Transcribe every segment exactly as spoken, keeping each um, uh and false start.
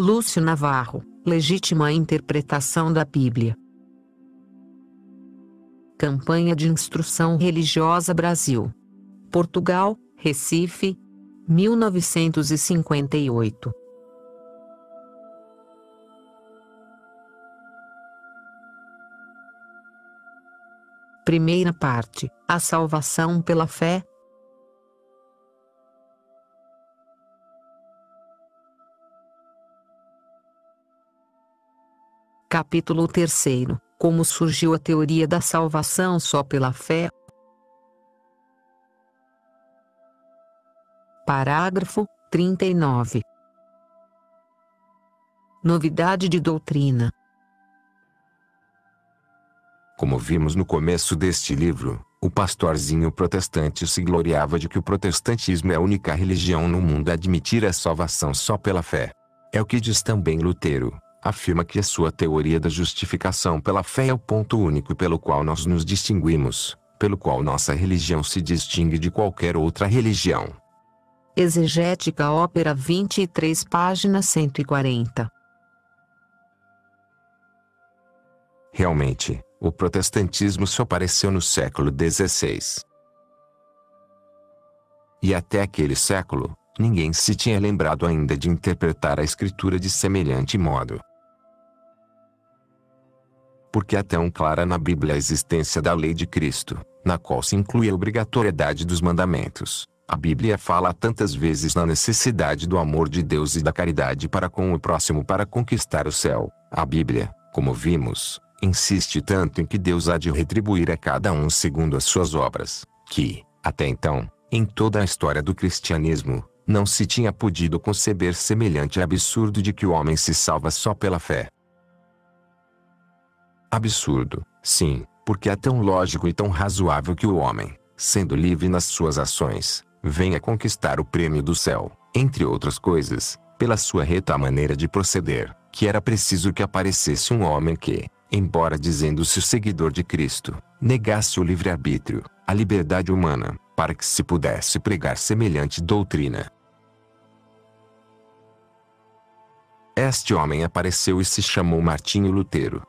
Lúcio Navarro, legítima interpretação da Bíblia. Campanha de Instrução Religiosa Brasil. Portugal, Recife, mil novecentos e cinquenta e oito. Primeira parte: a salvação pela fé. Capítulo terceiro: Como surgiu a teoria da salvação só pela fé. Parágrafo trinta e nove. Novidade de doutrina. Como vimos no começo deste livro, o pastorzinho protestante se gloriava de que o protestantismo é a única religião no mundo a admitir a salvação só pela fé. É o que diz também Lutero. Afirma que a sua teoria da justificação pela fé é o ponto único pelo qual nós nos distinguimos, pelo qual nossa religião se distingue de qualquer outra religião. Exegética Ópera vinte e três, página cento e quarenta. Realmente, o protestantismo só apareceu no século dezesseis. E até aquele século, ninguém se tinha lembrado ainda de interpretar a Escritura de semelhante modo. Porque é tão clara na Bíblia a existência da lei de Cristo, na qual se inclui a obrigatoriedade dos mandamentos. A Bíblia fala tantas vezes na necessidade do amor de Deus e da caridade para com o próximo para conquistar o céu. A Bíblia, como vimos, insiste tanto em que Deus há de retribuir a cada um segundo as suas obras, que, até então, em toda a história do cristianismo, não se tinha podido conceber semelhante absurdo de que o homem se salva só pela fé. Absurdo, sim, porque é tão lógico e tão razoável que o homem, sendo livre nas suas ações, venha conquistar o prêmio do céu, entre outras coisas, pela sua reta maneira de proceder, que era preciso que aparecesse um homem que, embora dizendo-se o seguidor de Cristo, negasse o livre-arbítrio, a liberdade humana, para que se pudesse pregar semelhante doutrina. Este homem apareceu e se chamou Martinho Lutero.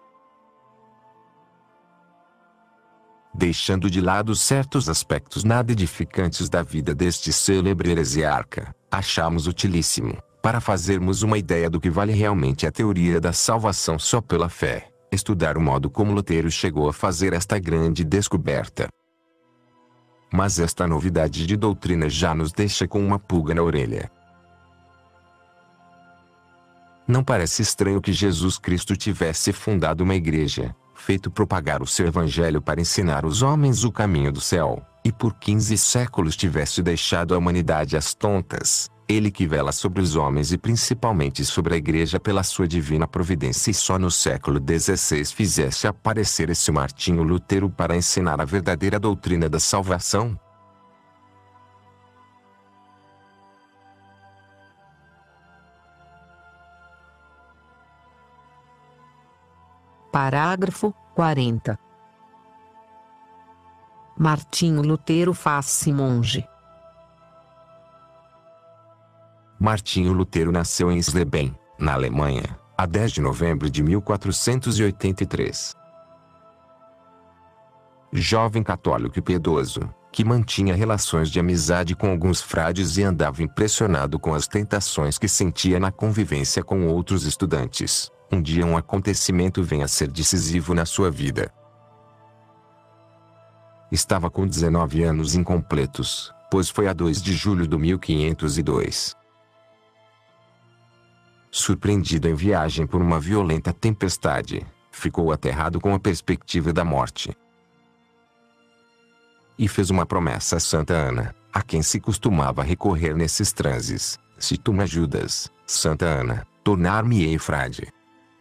Deixando de lado certos aspectos nada edificantes da vida deste célebre heresiarca, achamos utilíssimo, para fazermos uma ideia do que vale realmente a teoria da salvação só pela fé, estudar o modo como Lutero chegou a fazer esta grande descoberta. Mas esta novidade de doutrina já nos deixa com uma pulga na orelha. Não parece estranho que Jesus Cristo tivesse fundado uma igreja, feito propagar o seu evangelho para ensinar os homens o caminho do céu, e por quinze séculos tivesse deixado a humanidade às tontas, ele que vela sobre os homens e principalmente sobre a igreja pela sua divina providência, e só no século dezesseis fizesse aparecer esse Martinho Lutero para ensinar a verdadeira doutrina da salvação? Parágrafo quarenta. Martinho Lutero faz-se monge. Martinho Lutero nasceu em Sleben, na Alemanha, a dez de novembro de mil quatrocentos e oitenta e três. Jovem católico e piedoso, que mantinha relações de amizade com alguns frades e andava impressionado com as tentações que sentia na convivência com outros estudantes. Um dia um acontecimento vem a ser decisivo na sua vida. Estava com dezenove anos incompletos, pois foi a dois de julho de mil quinhentos e dois. Surpreendido em viagem por uma violenta tempestade, ficou aterrado com a perspectiva da morte. E fez uma promessa a Santa Ana, a quem se costumava recorrer nesses transes: se tu me ajudas, Santa Ana, tornar-me-ei frade.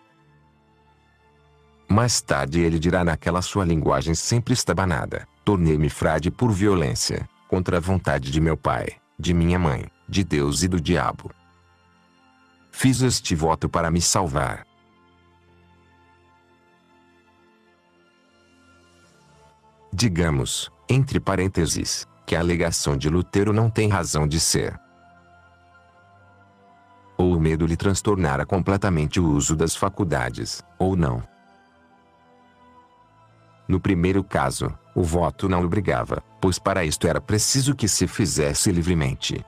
Mais tarde ele dirá naquela sua linguagem sempre estabanada: tornei-me frade por violência, contra a vontade de meu pai, de minha mãe, de Deus e do diabo. Fiz este voto para me salvar. Digamos, entre parênteses, que a alegação de Lutero não tem razão de ser. ou o medo lhe transtornara completamente o uso das faculdades, ou não. No primeiro caso, o voto não o obrigava, pois para isto era preciso que se fizesse livremente.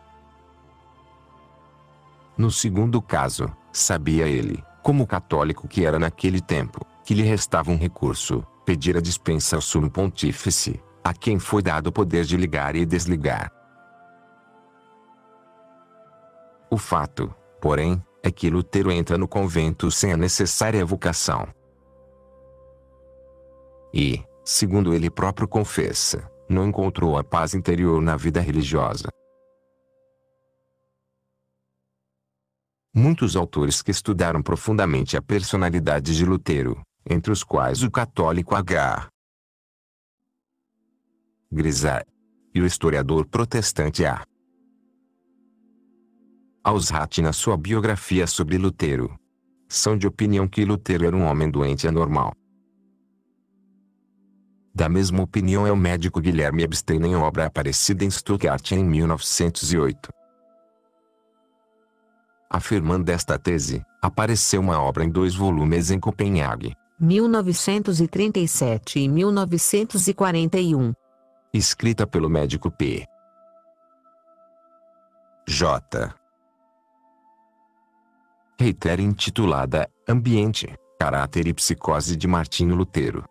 No segundo caso, sabia ele, como católico que era naquele tempo, que lhe restava um recurso: pedir a dispensa ao sumo pontífice, a quem foi dado o poder de ligar e desligar. O fato, porém, é que Lutero entra no convento sem a necessária vocação. E, segundo ele próprio confessa, não encontrou a paz interior na vida religiosa. Muitos autores que estudaram profundamente a personalidade de Lutero, entre os quais o católico H. Grisar e o historiador protestante A. Ausrat, na sua biografia sobre Lutero, são de opinião que Lutero era um homem doente anormal. Da mesma opinião é o médico Guilherme Epstein em obra aparecida em Stuttgart em mil novecentos e oito. Afirmando esta tese, apareceu uma obra em dois volumes em Copenhague, mil novecentos e trinta e sete e mil novecentos e quarenta e um. Escrita pelo médico P. J. Reiter, intitulada Ambiente, Caráter e Psicose de Martinho Lutero.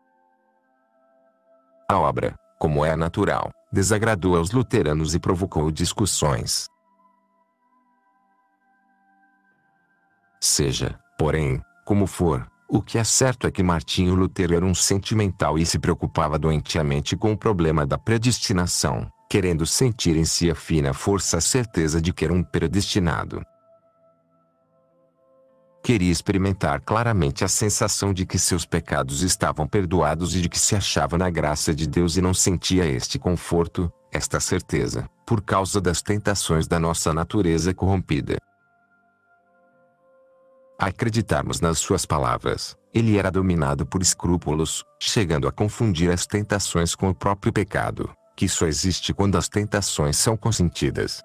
A obra, como é natural, desagradou aos luteranos e provocou discussões. Seja, porém, como for, o que é certo é que Martinho Lutero era um sentimental e se preocupava doentiamente com o problema da predestinação, querendo sentir em si a fina força a certeza de que era um predestinado. Queria experimentar claramente a sensação de que seus pecados estavam perdoados e de que se achava na graça de Deus, e não sentia este conforto, esta certeza, por causa das tentações da nossa natureza corrompida. A acreditarmos nas suas palavras, ele era dominado por escrúpulos, chegando a confundir as tentações com o próprio pecado, que só existe quando as tentações são consentidas.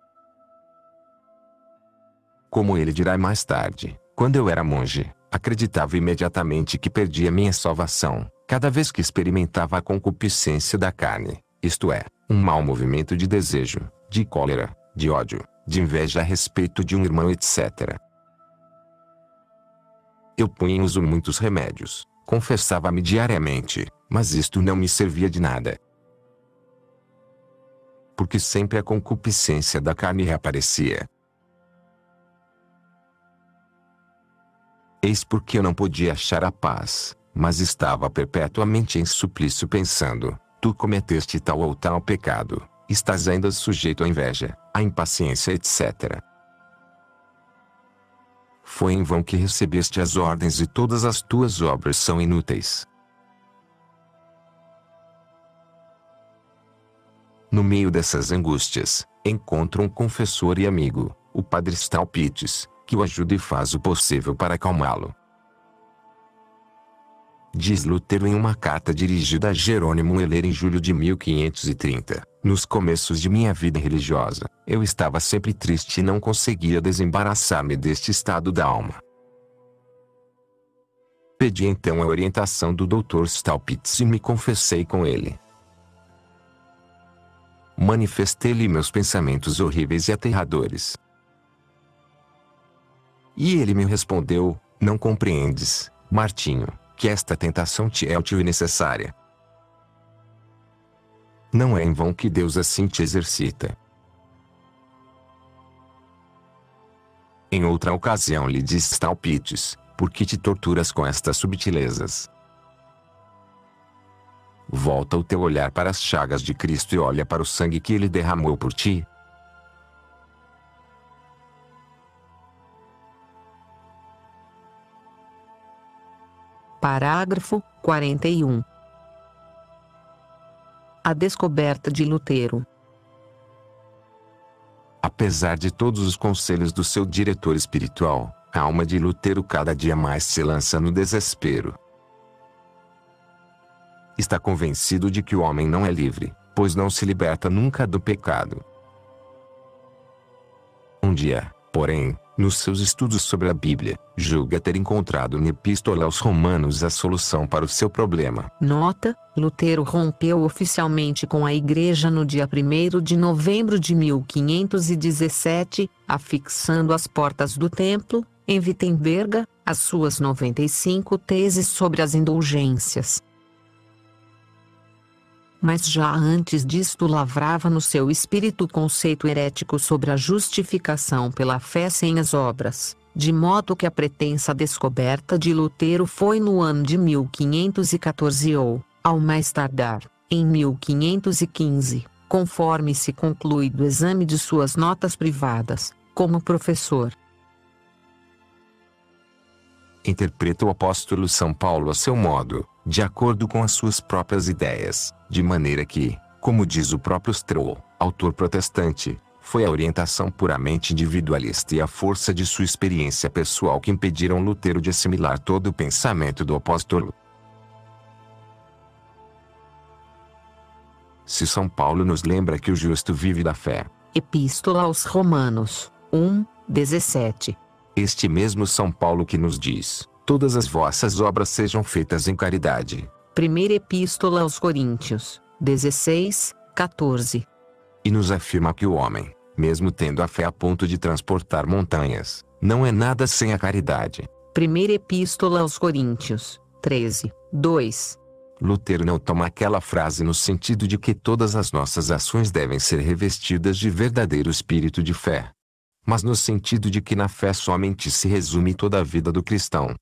Como ele dirá mais tarde, quando eu era monge, acreditava imediatamente que perdia minha salvação, cada vez que experimentava a concupiscência da carne, isto é, um mau movimento de desejo, de cólera, de ódio, de inveja a respeito de um irmão, etcétera. Eu punha em uso muitos remédios, confessava-me diariamente, mas isto não me servia de nada. Porque sempre a concupiscência da carne reaparecia. Eis porque eu não podia achar a paz, mas estava perpetuamente em suplício, pensando: tu cometeste tal ou tal pecado, estás ainda sujeito à inveja, à impaciência, etcétera. Foi em vão que recebeste as ordens e todas as tuas obras são inúteis. No meio dessas angústias, encontra um confessor e amigo, o padre Staupitz, que o ajuda e faz o possível para acalmá-lo. Diz Lutero em uma carta dirigida a Jerônimo Heller em julho de mil quinhentos e trinta, nos começos de minha vida religiosa, eu estava sempre triste e não conseguia desembaraçar-me deste estado da alma. Pedi então a orientação do doutor Staupitz e me confessei com ele. Manifestei-lhe meus pensamentos horríveis e aterradores. E ele me respondeu: não compreendes, Martinho, que esta tentação te é útil e necessária. Não é em vão que Deus assim te exercita. Em outra ocasião lhe disse Staupitz: por que te torturas com estas subtilezas? Volta o teu olhar para as chagas de Cristo e olha para o sangue que ele derramou por ti. Parágrafo quarenta e um. A descoberta de Lutero. Apesar de todos os conselhos do seu diretor espiritual, a alma de Lutero cada dia mais se lança no desespero. Está convencido de que o homem não é livre, pois não se liberta nunca do pecado. Um dia, porém, Nos seus estudos sobre a Bíblia, julga ter encontrado na Epístola aos Romanos a solução para o seu problema. Nota: Lutero rompeu oficialmente com a Igreja no dia primeiro de novembro de mil quinhentos e dezessete, afixando às portas do templo, em Wittenberg, as suas noventa e cinco teses sobre as indulgências. Mas já antes disto lavrava no seu espírito o conceito herético sobre a justificação pela fé sem as obras, de modo que a pretensa descoberta de Lutero foi no ano de mil quinhentos e quatorze ou, ao mais tardar, em mil quinhentos e quinze, conforme se conclui do exame de suas notas privadas, como professor. Interpreta o apóstolo São Paulo a seu modo, de acordo com as suas próprias ideias, de maneira que, como diz o próprio Stroll, autor protestante, foi a orientação puramente individualista e a força de sua experiência pessoal que impediram Lutero de assimilar todo o pensamento do apóstolo. Se São Paulo nos lembra que o justo vive da fé. Epístola aos Romanos, um, dezessete. Este mesmo São Paulo que nos diz: todas as vossas obras sejam feitas em caridade. Primeira Epístola aos Coríntios, dezesseis, quatorze. E nos afirma que o homem, mesmo tendo a fé a ponto de transportar montanhas, não é nada sem a caridade. Primeira Epístola aos Coríntios, treze, dois. Lutero não toma aquela frase no sentido de que todas as nossas ações devem ser revestidas de verdadeiro espírito de fé, mas no sentido de que na fé somente se resume toda a vida do cristão.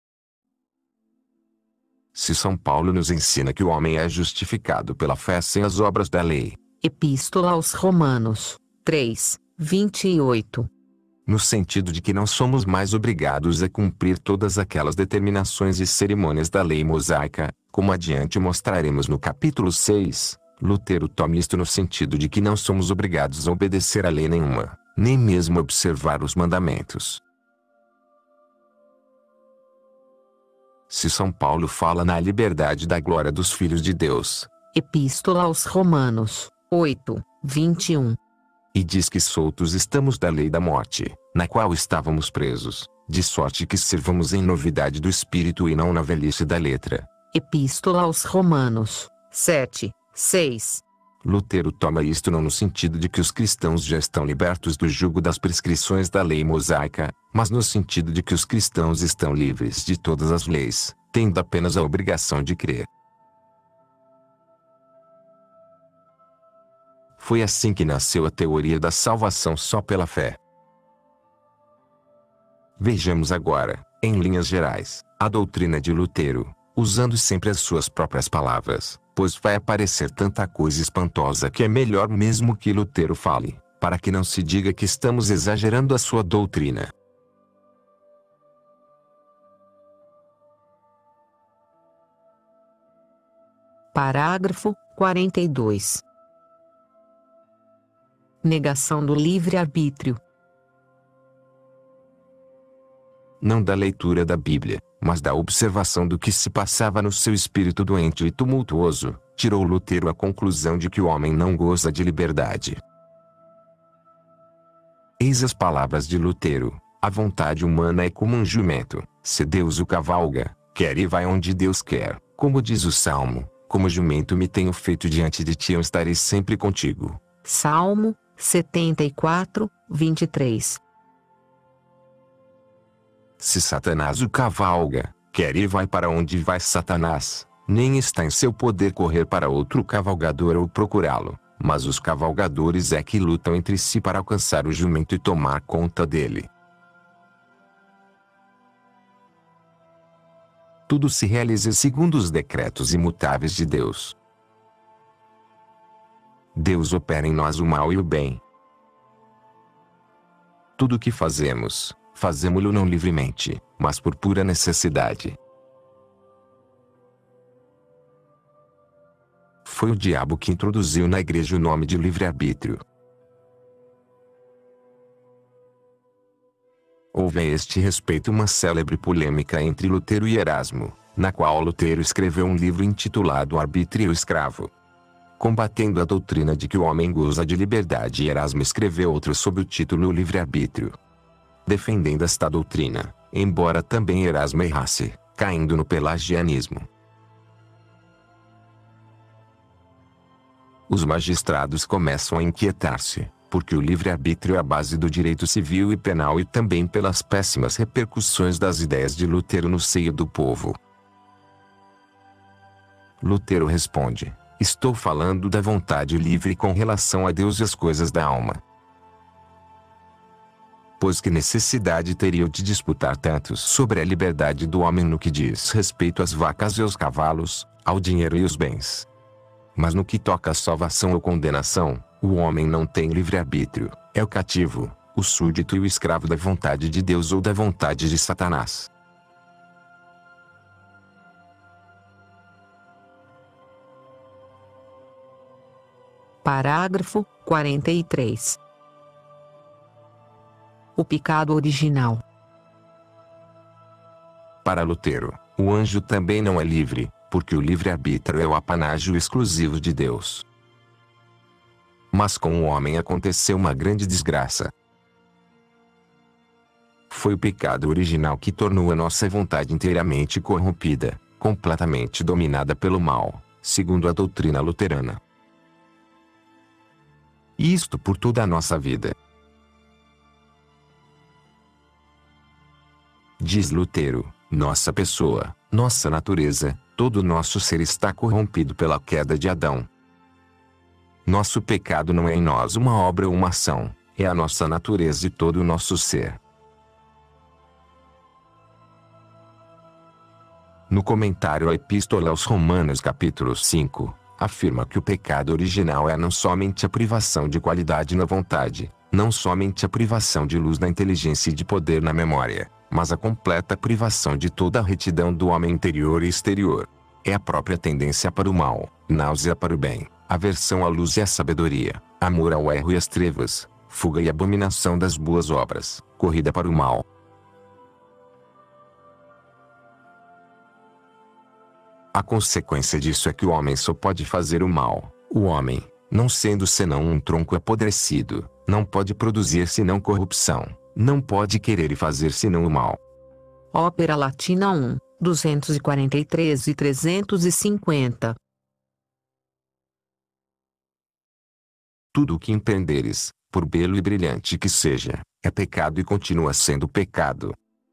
Se São Paulo nos ensina que o homem é justificado pela fé sem as obras da lei. Epístola aos Romanos, três, vinte e oito. No sentido de que não somos mais obrigados a cumprir todas aquelas determinações e cerimônias da lei mosaica, como adiante mostraremos no capítulo seis, Lutero toma isto no sentido de que não somos obrigados a obedecer a lei nenhuma, nem mesmo observar os mandamentos. Se São Paulo fala na liberdade da glória dos filhos de Deus. Epístola aos Romanos, oito, vinte e um. E diz que soltos estamos da lei da morte, na qual estávamos presos, de sorte que servamos em novidade do espírito e não na velhice da letra. Epístola aos Romanos, sete, seis. Lutero toma isto não no sentido de que os cristãos já estão libertos do jugo das prescrições da lei mosaica, mas no sentido de que os cristãos estão livres de todas as leis, tendo apenas a obrigação de crer. Foi assim que nasceu a teoria da salvação só pela fé. Vejamos agora, em linhas gerais, a doutrina de Lutero, usando sempre as suas próprias palavras, pois vai aparecer tanta coisa espantosa que é melhor mesmo que Lutero fale, para que não se diga que estamos exagerando a sua doutrina. Parágrafo quarenta e dois. Negação do livre-arbítrio. Não da leitura da Bíblia, mas da observação do que se passava no seu espírito doente e tumultuoso, tirou Lutero a conclusão de que o homem não goza de liberdade. Eis as palavras de Lutero: a vontade humana é como um jumento, se Deus o cavalga, quer e vai onde Deus quer, como diz o Salmo: como jumento me tenho feito diante de ti, eu estarei sempre contigo. Salmo setenta e quatro, vinte e três. Se Satanás o cavalga, quer e vai para onde vai Satanás, nem está em seu poder correr para outro cavalgador ou procurá-lo, mas os cavalgadores é que lutam entre si para alcançar o jumento e tomar conta dele. Tudo se realiza segundo os decretos imutáveis de Deus. Deus opera em nós o mal e o bem. Tudo o que fazemos, fazemo-lo não livremente, mas por pura necessidade. Foi o diabo que introduziu na igreja o nome de livre-arbítrio. Houve a este respeito uma célebre polêmica entre Lutero e Erasmo, na qual Lutero escreveu um livro intitulado Arbítrio Escravo, combatendo a doutrina de que o homem goza de liberdade, e Erasmo escreveu outro sob o título Livre-arbítrio. defendendo esta doutrina, embora também Erasmo errasse, caindo no pelagianismo. Os magistrados começam a inquietar-se, porque o livre-arbítrio é a base do direito civil e penal e também pelas péssimas repercussões das ideias de Lutero no seio do povo. Lutero responde: estou falando da vontade livre com relação a Deus e as coisas da alma. Pois que necessidade teriam de disputar tantos sobre a liberdade do homem no que diz respeito às vacas e aos cavalos, ao dinheiro e os bens? Mas no que toca à salvação ou condenação, o homem não tem livre-arbítrio, é o cativo, o súdito e o escravo da vontade de Deus ou da vontade de Satanás. Parágrafo quarenta e três. O pecado original. Para Lutero, o anjo também não é livre, porque o livre-arbítrio é o apanágio exclusivo de Deus. Mas com o homem aconteceu uma grande desgraça. Foi o pecado original que tornou a nossa vontade inteiramente corrompida, completamente dominada pelo mal, segundo a doutrina luterana. E isto por toda a nossa vida. Diz Lutero, nossa pessoa, nossa natureza, todo o nosso ser está corrompido pela queda de Adão. Nosso pecado não é em nós uma obra ou uma ação, é a nossa natureza e todo o nosso ser. No comentário à Epístola aos Romanos capítulo cinco, afirma que o pecado original é não somente a privação de qualidade na vontade, não somente a privação de luz na inteligência e de poder na memória, mas a completa privação de toda a retidão do homem interior e exterior. É a própria tendência para o mal, náusea para o bem, aversão à luz e à sabedoria, amor ao erro e às trevas, fuga e abominação das boas obras, corrida para o mal. A consequência disso é que o homem só pode fazer o mal. O homem, não sendo senão um tronco apodrecido, não pode produzir senão corrupção, não pode querer e fazer senão o mal. Ópera Latina um, duzentos e quarenta e três e trezentos e cinquenta. Tudo o que empreenderes, por belo e brilhante que seja, é pecado e continua sendo pecado.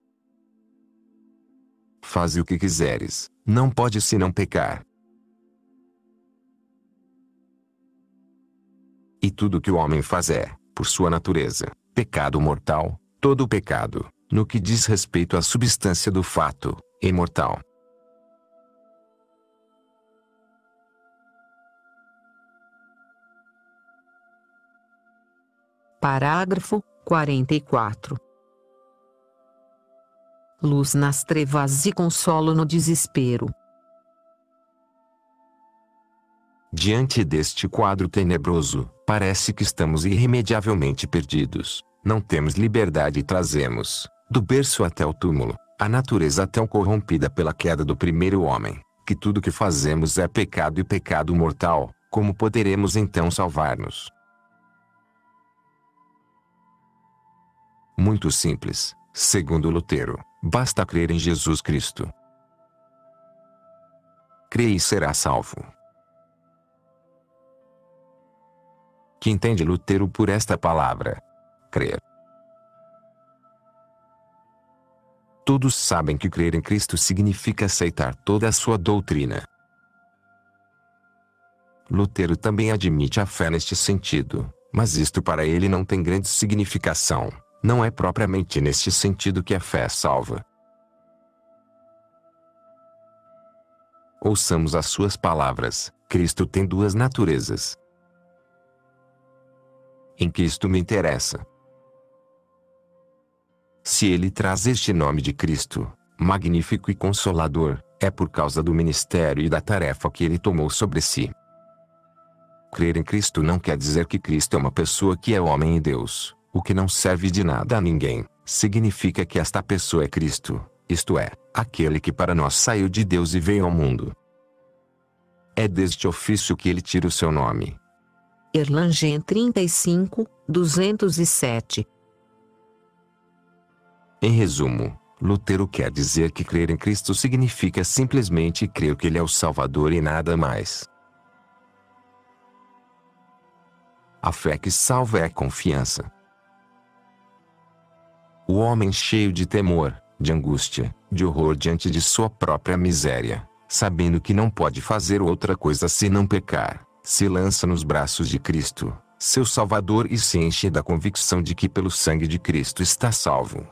Faze o que quiseres, não pode senão pecar. E tudo que o homem faz é, por sua natureza, pecado mortal, todo pecado, no que diz respeito à substância do fato, é mortal. Parágrafo quarenta e quatro. Luz nas trevas e consolo no desespero. Diante deste quadro tenebroso, parece que estamos irremediavelmente perdidos. Não temos liberdade e trazemos, do berço até o túmulo, a natureza tão corrompida pela queda do primeiro homem, que tudo que fazemos é pecado e pecado mortal. Como poderemos então salvar-nos? Muito simples, segundo Lutero, basta crer em Jesus Cristo. Crê e será salvo. Que entende Lutero por esta palavra? Crer. Todos sabem que crer em Cristo significa aceitar toda a sua doutrina. Lutero também admite a fé neste sentido, mas isto para ele não tem grande significação. Não é propriamente neste sentido que a fé salva. Ouçamos as suas palavras: Cristo tem duas naturezas. Em que isto me interessa? Se ele traz este nome de Cristo, magnífico e consolador, é por causa do ministério e da tarefa que ele tomou sobre si. Crer em Cristo não quer dizer que Cristo é uma pessoa que é homem e Deus, o que não serve de nada a ninguém. Significa que esta pessoa é Cristo, isto é, aquele que para nós saiu de Deus e veio ao mundo. É deste ofício que ele tira o seu nome. Erlangen trinta e cinco, duzentos e sete. Em resumo, Lutero quer dizer que crer em Cristo significa simplesmente crer que Ele é o Salvador e nada mais. A fé que salva é a confiança. O homem cheio de temor, de angústia, de horror diante de sua própria miséria, sabendo que não pode fazer outra coisa senão pecar, se lança nos braços de Cristo, seu Salvador, e se enche da convicção de que pelo sangue de Cristo está salvo.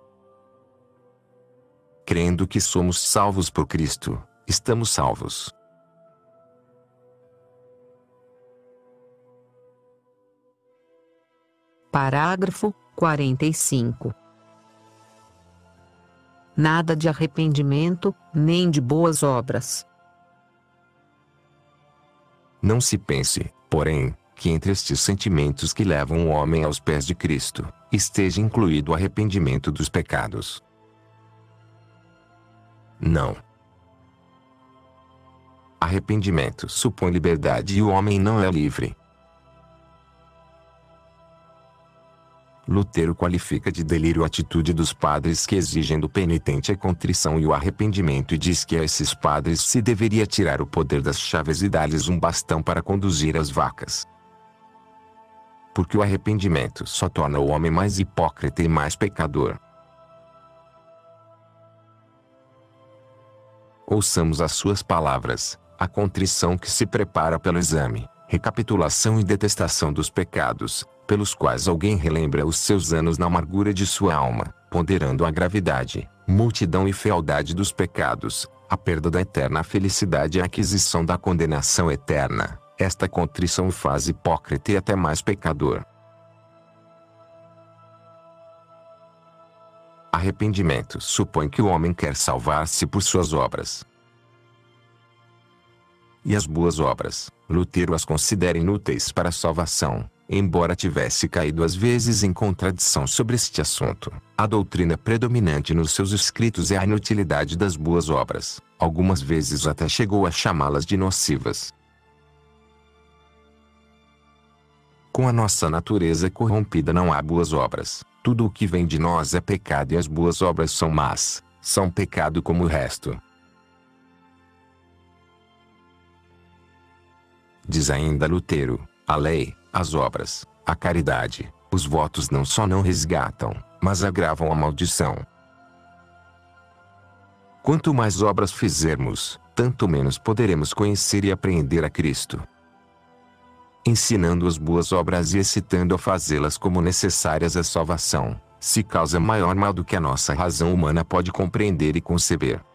Crendo que somos salvos por Cristo, estamos salvos. Parágrafo quarenta e cinco. Nada de arrependimento, nem de boas obras. Não se pense, porém, que entre estes sentimentos que levam o homem aos pés de Cristo, esteja incluído o arrependimento dos pecados. Não. Arrependimento supõe liberdade e o homem não é livre. Lutero qualifica de delírio a atitude dos padres que exigem do penitente a contrição e o arrependimento e diz que a esses padres se deveria tirar o poder das chaves e dar-lhes um bastão para conduzir as vacas. Porque o arrependimento só torna o homem mais hipócrita e mais pecador. Ouçamos as suas palavras: a contrição que se prepara pelo exame, recapitulação e detestação dos pecados, pelos quais alguém relembra os seus anos na amargura de sua alma, ponderando a gravidade, multidão e fealdade dos pecados, a perda da eterna felicidade e a aquisição da condenação eterna. Esta contrição o faz hipócrita e até mais pecador. Arrependimento supõe que o homem quer salvar-se por suas obras. E as boas obras, Lutero as considera inúteis para a salvação, embora tivesse caído às vezes em contradição sobre este assunto. A doutrina predominante nos seus escritos é a inutilidade das boas obras, algumas vezes até chegou a chamá-las de nocivas. Com a nossa natureza corrompida não há boas obras. Tudo o que vem de nós é pecado e as boas obras são más, são pecado como o resto. Diz ainda Lutero: a lei, as obras, a caridade, os votos não só não resgatam, mas agravam a maldição. Quanto mais obras fizermos, tanto menos poderemos conhecer e apreender a Cristo. Ensinando as boas obras e excitando a fazê-las como necessárias à salvação, se causa maior mal do que a nossa razão humana pode compreender e conceber.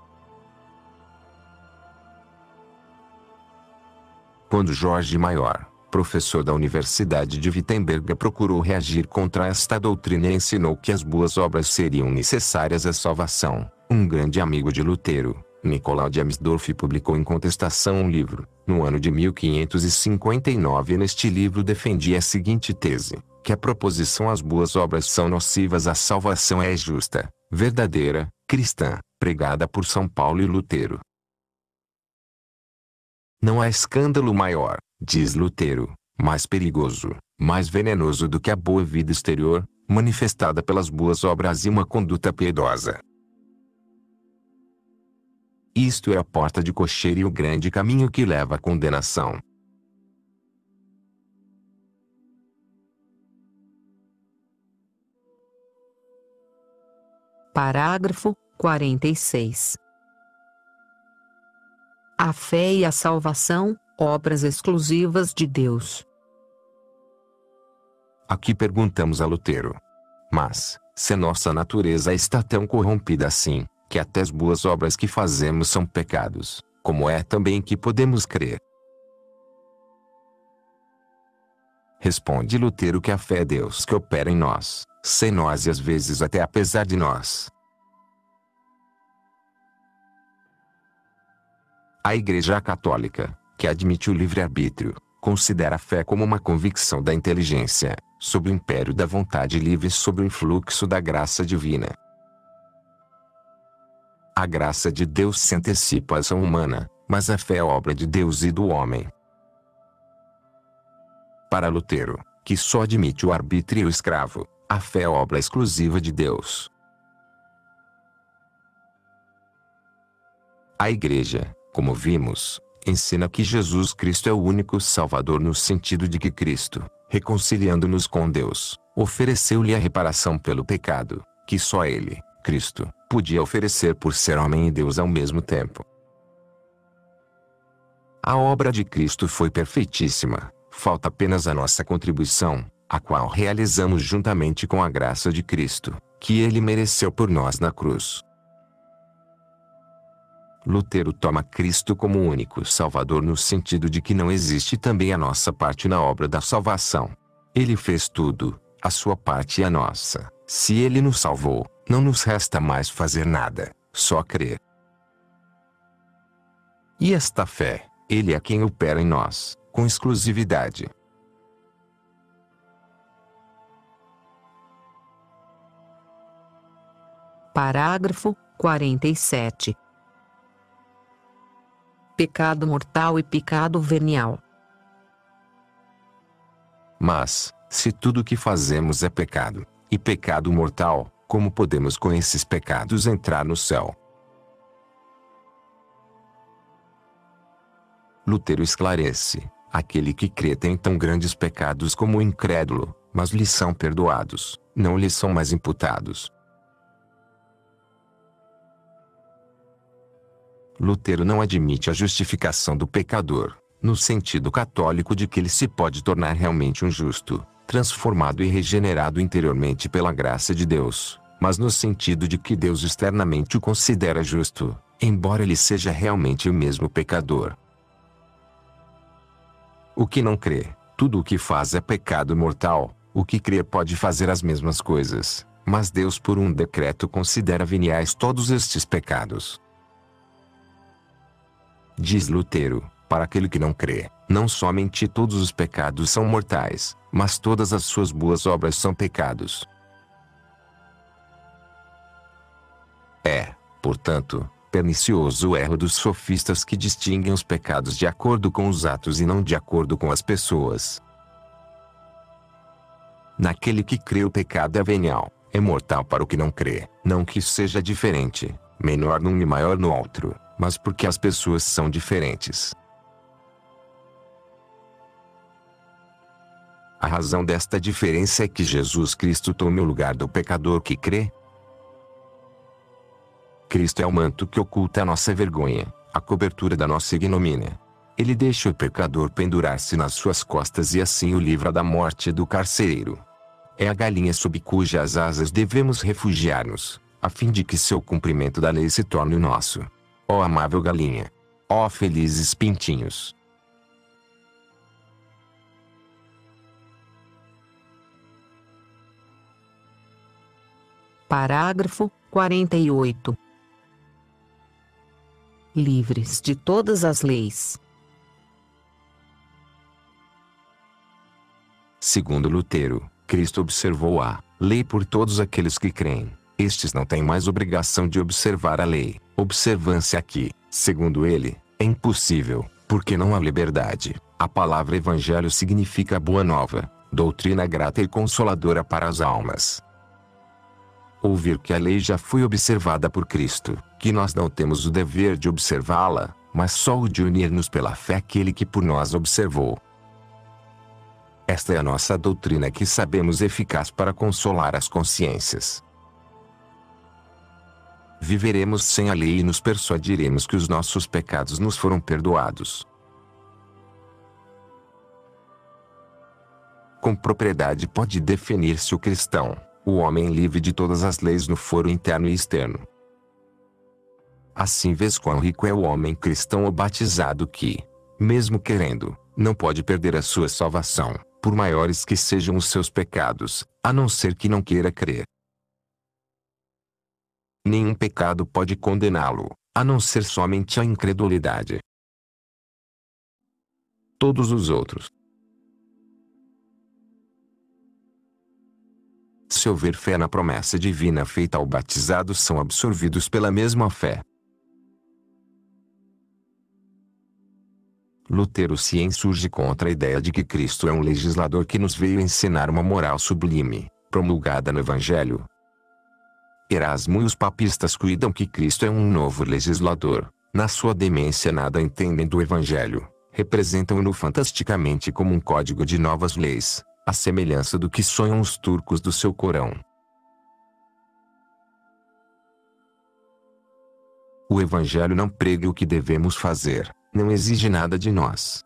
Quando Jorge Maior, professor da Universidade de Wittenberg, procurou reagir contra esta doutrina e ensinou que as boas obras seriam necessárias à salvação, um grande amigo de Lutero, Nicolau de Amsdorff, publicou em contestação um livro, no ano de mil quinhentos e cinquenta e nove, e neste livro defendia a seguinte tese: que a proposição às boas obras são nocivas à salvação é justa, verdadeira, cristã, pregada por São Paulo e Lutero. Não há escândalo maior, diz Lutero, mais perigoso, mais venenoso do que a boa vida exterior, manifestada pelas boas obras e uma conduta piedosa. Isto é a porta de cocheira e o grande caminho que leva à condenação. Parágrafo quarenta e seis. A fé e a salvação, obras exclusivas de Deus. Aqui perguntamos a Lutero: mas, se nossa natureza está tão corrompida assim, que até as boas obras que fazemos são pecados, como é também que podemos crer? Responde Lutero que a fé é Deus que opera em nós, sem nós e às vezes até apesar de nós. A Igreja Católica, que admite o livre-arbítrio, considera a fé como uma convicção da inteligência, sob o império da vontade livre sob o influxo da graça divina. A graça de Deus se antecipa à ação humana, mas a fé é obra de Deus e do homem. Para Lutero, que só admite o arbítrio escravo, a fé é obra exclusiva de Deus. A Igreja, como vimos, ensina que Jesus Cristo é o único Salvador no sentido de que Cristo, reconciliando-nos com Deus, ofereceu-lhe a reparação pelo pecado, que só Ele, Cristo, podia oferecer por ser homem e Deus ao mesmo tempo. A obra de Cristo foi perfeitíssima, falta apenas a nossa contribuição, a qual realizamos juntamente com a graça de Cristo, que Ele mereceu por nós na cruz. Lutero toma Cristo como o único Salvador no sentido de que não existe também a nossa parte na obra da salvação. Ele fez tudo, a sua parte e a nossa. Se Ele nos salvou, não nos resta mais fazer nada, só crer. E esta fé, Ele é quem opera em nós, com exclusividade. Parágrafo quarenta e sete. Pecado mortal e pecado venial. Mas, se tudo o que fazemos é pecado, e pecado mortal, como podemos com esses pecados entrar no céu? Lutero esclarece: aquele que crê tem tão grandes pecados como o incrédulo, mas lhe são perdoados, não lhe são mais imputados. Lutero não admite a justificação do pecador, no sentido católico de que ele se pode tornar realmente um justo, transformado e regenerado interiormente pela graça de Deus, mas no sentido de que Deus externamente o considera justo, embora ele seja realmente o mesmo pecador. O que não crê, tudo o que faz é pecado mortal. O que crê pode fazer as mesmas coisas, mas Deus por um decreto considera veniais todos estes pecados. Diz Lutero, para aquele que não crê, não somente todos os pecados são mortais, mas todas as suas boas obras são pecados. É, portanto, pernicioso o erro dos sofistas que distinguem os pecados de acordo com os atos e não de acordo com as pessoas. Naquele que crê o pecado é venial, é mortal para o que não crê, não que seja diferente, menor num e maior no outro, mas porque as pessoas são diferentes. A razão desta diferença é que Jesus Cristo tome o lugar do pecador que crê. Cristo é o manto que oculta a nossa vergonha, a cobertura da nossa ignomínia. Ele deixa o pecador pendurar-se nas suas costas e assim o livra da morte do carcereiro. É a galinha sob cujas asas devemos refugiar-nos, a fim de que seu cumprimento da lei se torne o nosso. Ó amável galinha! Ó felizes pintinhos! Parágrafo quarenta e oito. Livres de todas as leis. Segundo Lutero, Cristo observou a lei por todos aqueles que creem. Estes não têm mais obrigação de observar a lei. Observância que, segundo ele, é impossível, porque não há liberdade. A palavra evangelho significa boa nova, doutrina grata e consoladora para as almas. Ouvir que a lei já foi observada por Cristo, que nós não temos o dever de observá-la, mas só o de unir-nos pela fé àquele que por nós observou. Esta é a nossa doutrina que sabemos eficaz para consolar as consciências. Viveremos sem a lei e nos persuadiremos que os nossos pecados nos foram perdoados. Com propriedade pode definir-se o cristão, o homem livre de todas as leis no foro interno e externo. Assim vês quão rico é o homem cristão ou batizado que, mesmo querendo, não pode perder a sua salvação, por maiores que sejam os seus pecados, a não ser que não queira crer. Nenhum pecado pode condená-lo, a não ser somente a incredulidade. Todos os outros. Se houver fé na promessa divina feita ao batizado, são absorvidos pela mesma fé. Lutero se insurge contra a ideia de que Cristo é um legislador que nos veio ensinar uma moral sublime, promulgada no Evangelho. Erasmo e os papistas cuidam que Cristo é um novo legislador, na sua demência nada entendem do Evangelho, representam-no fantasticamente como um código de novas leis, à semelhança do que sonham os turcos do seu Corão. O Evangelho não prega o que devemos fazer, não exige nada de nós.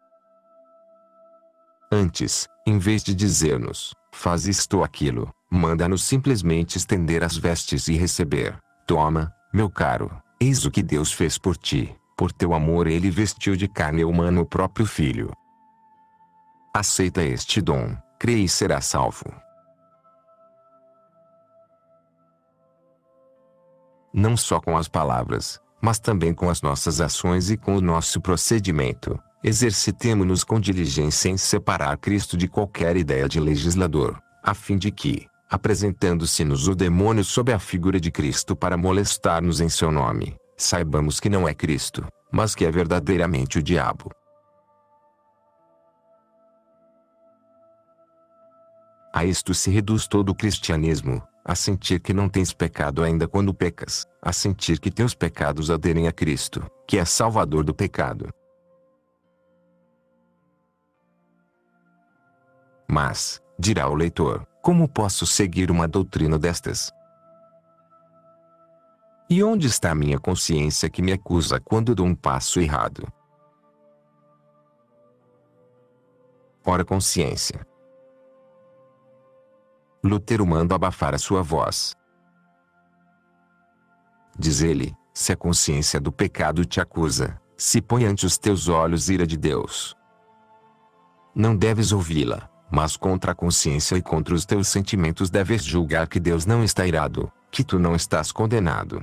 Antes, em vez de dizer-nos, faz isto ou aquilo, manda-nos simplesmente estender as vestes e receber. Toma, meu caro, eis o que Deus fez por ti, por teu amor ele vestiu de carne humana o próprio Filho. Aceita este dom, crê e será salvo. Não só com as palavras, mas também com as nossas ações e com o nosso procedimento, exercitemo-nos com diligência em separar Cristo de qualquer ideia de legislador, a fim de que, apresentando-se-nos o demônio sob a figura de Cristo para molestar-nos em seu nome, saibamos que não é Cristo, mas que é verdadeiramente o diabo. A isto se reduz todo o cristianismo, a sentir que não tens pecado ainda quando pecas, a sentir que teus pecados aderem a Cristo, que é Salvador do pecado. Mas, dirá o leitor, como posso seguir uma doutrina destas? E onde está a minha consciência que me acusa quando dou um passo errado? Ora, consciência. Lutero manda abafar a sua voz. Diz ele, se a consciência do pecado te acusa, se põe ante os teus olhos ira de Deus. Não deves ouvi-la, mas contra a consciência e contra os teus sentimentos deves julgar que Deus não está irado, que tu não estás condenado.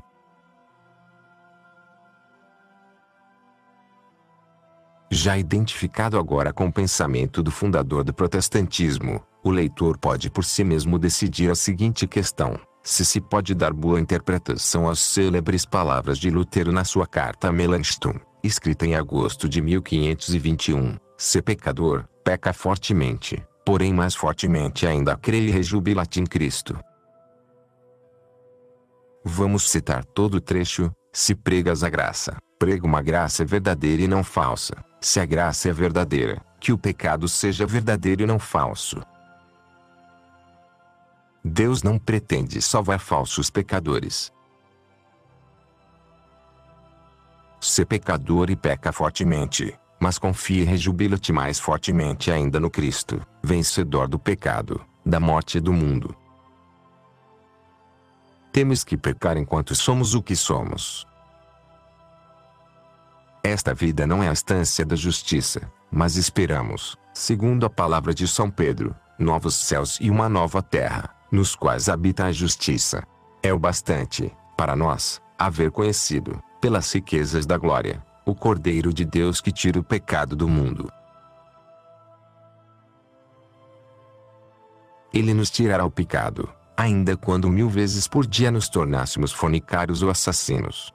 Já identificado agora com o pensamento do fundador do protestantismo, o leitor pode por si mesmo decidir a seguinte questão: se se pode dar boa interpretação às célebres palavras de Lutero na sua carta a Melanchthon, escrita em agosto de mil quinhentos e vinte e um, se pecador, peca fortemente, porém mais fortemente ainda crê e rejubila-te em Cristo. Vamos citar todo o trecho: se pregas a graça, prega uma graça verdadeira e não falsa. Se a graça é verdadeira, que o pecado seja verdadeiro e não falso. Deus não pretende salvar falsos pecadores. Se pecador e peca fortemente, mas confia e rejubila-te mais fortemente ainda no Cristo, vencedor do pecado, da morte e do mundo. Temos que pecar enquanto somos o que somos. Esta vida não é a estância da justiça, mas esperamos, segundo a palavra de São Pedro, novos céus e uma nova terra, nos quais habita a justiça. É o bastante, para nós, haver conhecido, pelas riquezas da glória, o Cordeiro de Deus que tira o pecado do mundo. Ele nos tirará o pecado, ainda quando mil vezes por dia nos tornássemos fornicários ou assassinos.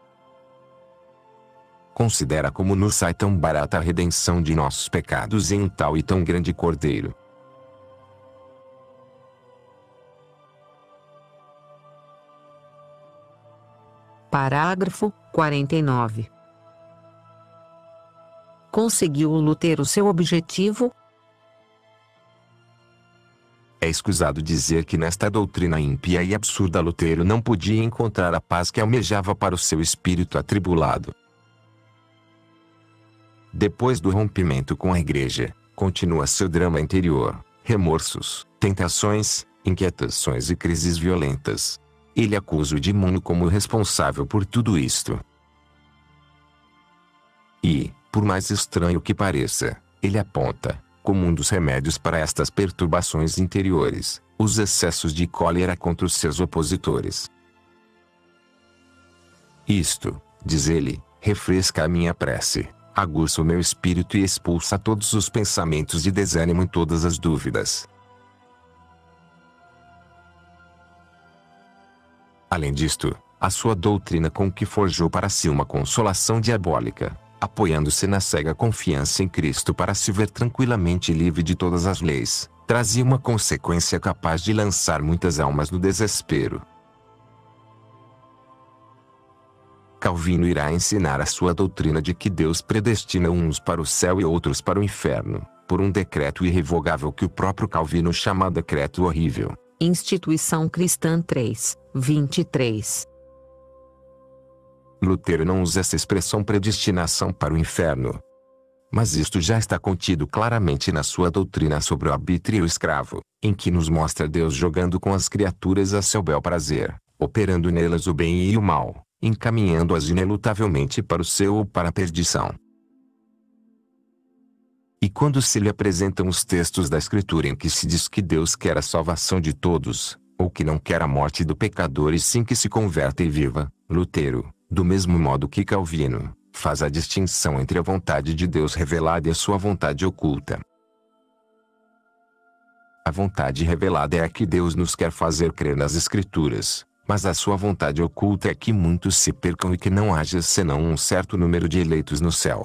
Considera como nos sai tão barata a redenção de nossos pecados em um tal e tão grande Cordeiro. Parágrafo quarenta e nove. Conseguiu Lutero seu objetivo? É escusado dizer que nesta doutrina ímpia e absurda Lutero não podia encontrar a paz que almejava para o seu espírito atribulado. Depois do rompimento com a Igreja, continua seu drama interior, remorsos, tentações, inquietações e crises violentas. Ele acusa o demônio como responsável por tudo isto. E, por mais estranho que pareça, ele aponta, como um dos remédios para estas perturbações interiores, os excessos de cólera contra os seus opositores. Isto, diz ele, refresca a minha prece, aguça o meu espírito e expulsa todos os pensamentos de desânimo e todas as dúvidas. Além disto, a sua doutrina com que forjou para si uma consolação diabólica, apoiando-se na cega confiança em Cristo para se ver tranquilamente livre de todas as leis, trazia uma consequência capaz de lançar muitas almas no desespero. Calvino irá ensinar a sua doutrina de que Deus predestina uns para o céu e outros para o inferno, por um decreto irrevogável que o próprio Calvino chama decreto horrível. Instituição Cristã três, vinte e três. Lutero não usa essa expressão predestinação para o inferno. Mas isto já está contido claramente na sua doutrina sobre o arbítrio escravo, em que nos mostra Deus jogando com as criaturas a seu bel prazer, operando nelas o bem e o mal, encaminhando-as inelutavelmente para o seu ou para a perdição. E quando se lhe apresentam os textos da Escritura em que se diz que Deus quer a salvação de todos, ou que não quer a morte do pecador e sim que se converta e viva, Lutero, do mesmo modo que Calvino, faz a distinção entre a vontade de Deus revelada e a sua vontade oculta. A vontade revelada é a que Deus nos quer fazer crer nas Escrituras, mas a sua vontade oculta é que muitos se percam e que não haja senão um certo número de eleitos no céu.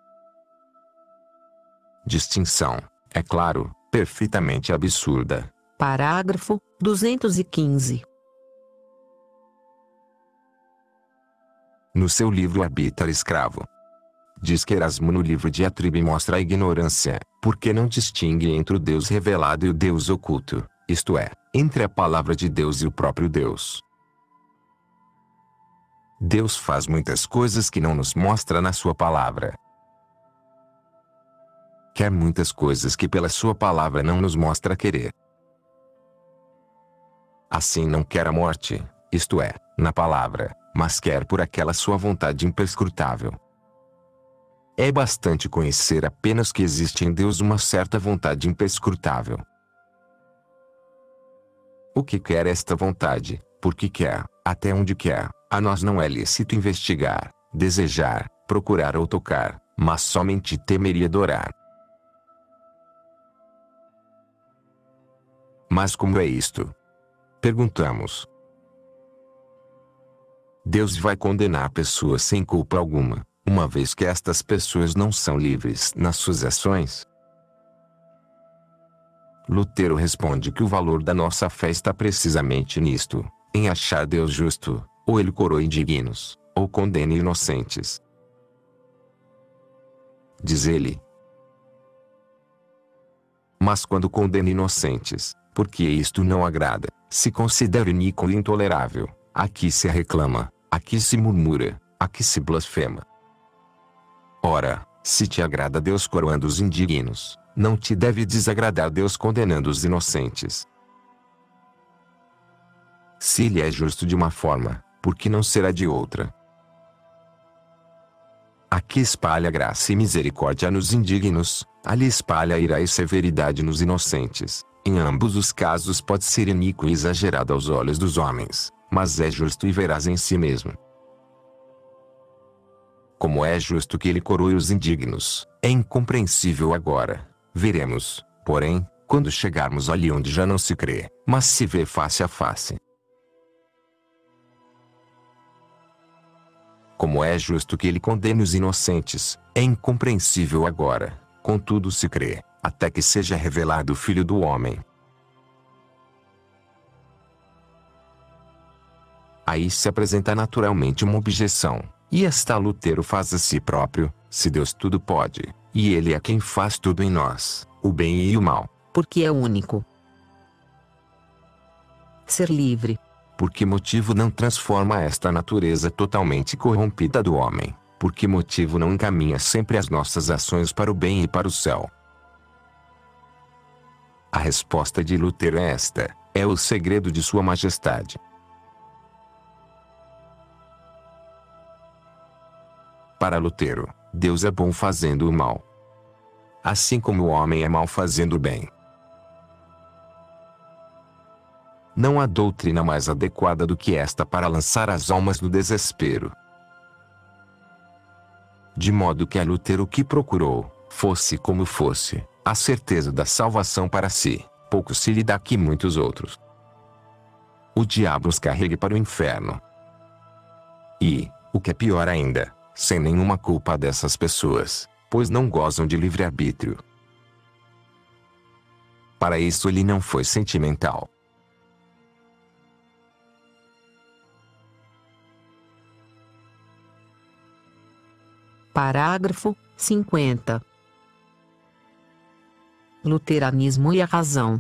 Distinção, é claro, perfeitamente absurda. Parágrafo duzentos e quinze. No seu livro Arbítrio Escravo, diz que Erasmo no livro Diatribe mostra a ignorância, porque não distingue entre o Deus revelado e o Deus oculto, isto é, entre a palavra de Deus e o próprio Deus. Deus faz muitas coisas que não nos mostra na sua palavra. Quer muitas coisas que pela sua palavra não nos mostra querer. Assim não quer a morte, isto é, na palavra, mas quer por aquela sua vontade imperscrutável. É bastante conhecer apenas que existe em Deus uma certa vontade imperscrutável. O que quer esta vontade, por que quer, até onde quer, a nós não é lícito investigar, desejar, procurar ou tocar, mas somente temer e adorar. Mas como é isto? Perguntamos. Deus vai condenar pessoas sem culpa alguma, uma vez que estas pessoas não são livres nas suas ações? Lutero responde que o valor da nossa fé está precisamente nisto, em achar Deus justo, ou ele coroa indignos, ou condena inocentes. Diz ele. Mas quando condena inocentes, porque isto não agrada, se considera iníquo e intolerável, aqui se reclama, aqui se murmura, aqui se blasfema. Ora, se te agrada Deus coroando os indignos, não te deve desagradar Deus condenando os inocentes. Se ele é justo de uma forma, por que não será de outra? Aqui espalha graça e misericórdia nos indignos, ali espalha ira e severidade nos inocentes. Em ambos os casos pode ser iníquo e exagerado aos olhos dos homens, mas é justo e veraz em si mesmo. Como é justo que ele coroe os indignos, é incompreensível agora. Veremos, porém, quando chegarmos ali onde já não se crê, mas se vê face a face. Como é justo que ele condene os inocentes, é incompreensível agora, contudo se crê, até que seja revelado o Filho do Homem. Aí se apresenta naturalmente uma objeção, e esta Lutero faz a si próprio: se Deus tudo pode, e Ele é quem faz tudo em nós, o bem e o mal. Porque é único. Ser livre. Por que motivo não transforma esta natureza totalmente corrompida do homem? Por que motivo não encaminha sempre as nossas ações para o bem e para o céu? A resposta de Lutero é esta: é o segredo de Sua Majestade. Para Lutero, Deus é bom fazendo o mal, assim como o homem é mau fazendo o bem. Não há doutrina mais adequada do que esta para lançar as almas no desespero. De modo que a Lutero que procurou, fosse como fosse, a certeza da salvação para si, pouco se lhe dá que muitos outros. O diabo os carregue para o inferno. E, o que é pior ainda, sem nenhuma culpa dessas pessoas, pois não gozam de livre-arbítrio. Para isso ele não foi sentimental. Parágrafo cinquenta. Luteranismo e a razão.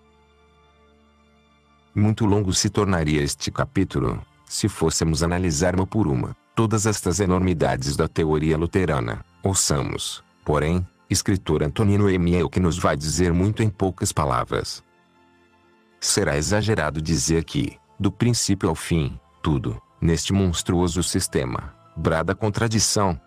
Muito longo se tornaria este capítulo, se fôssemos analisar uma por uma, todas estas enormidades da teoria luterana. Ouçamos, porém, escritor Antonino Emiel, que nos vai dizer muito em poucas palavras. Será exagerado dizer que, do princípio ao fim, tudo, neste monstruoso sistema, brada contradição.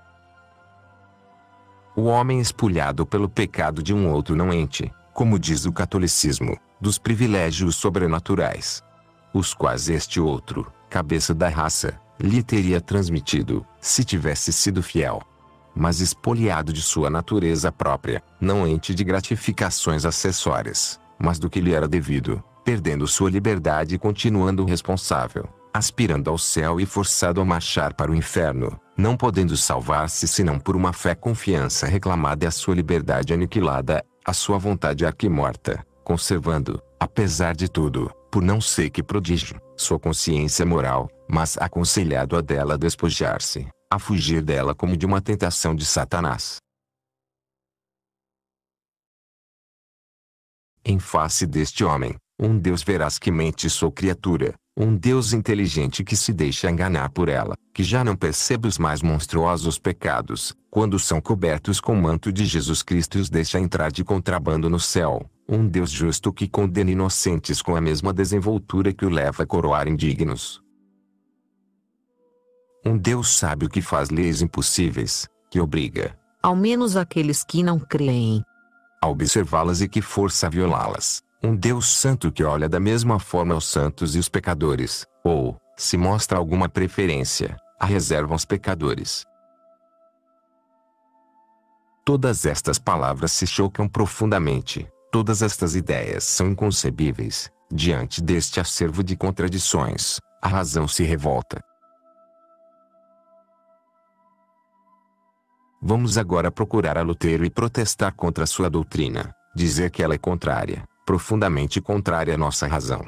O homem espulhado pelo pecado de um outro não ente, como diz o catolicismo, dos privilégios sobrenaturais, os quais este outro, cabeça da raça, lhe teria transmitido, se tivesse sido fiel. Mas espoliado de sua natureza própria, não ente de gratificações acessórias, mas do que lhe era devido, perdendo sua liberdade e continuando responsável, aspirando ao céu e forçado a marchar para o inferno, não podendo salvar-se senão por uma fé confiança reclamada e a sua liberdade aniquilada, a sua vontade arquimorta, conservando, apesar de tudo, por não sei que prodígio, sua consciência moral, mas aconselhado a dela despojar-se, a fugir dela como de uma tentação de Satanás. Em face deste homem, um Deus veraz que mente sua criatura, um Deus inteligente que se deixa enganar por ela, que já não percebe os mais monstruosos pecados, quando são cobertos com o manto de Jesus Cristo e os deixa entrar de contrabando no céu, um Deus justo que condena inocentes com a mesma desenvoltura que o leva a coroar indignos. Um Deus sábio que faz leis impossíveis, que obriga, ao menos aqueles que não creem, a observá-las e que força a violá-las. Um Deus santo que olha da mesma forma aos santos e os pecadores, ou, se mostra alguma preferência, a reserva aos pecadores. Todas estas palavras se chocam profundamente, todas estas ideias são inconcebíveis. Diante deste acervo de contradições, a razão se revolta. Vamos agora procurar a Lutero e protestar contra sua doutrina, dizer que ela é contrária, profundamente contrária à nossa razão.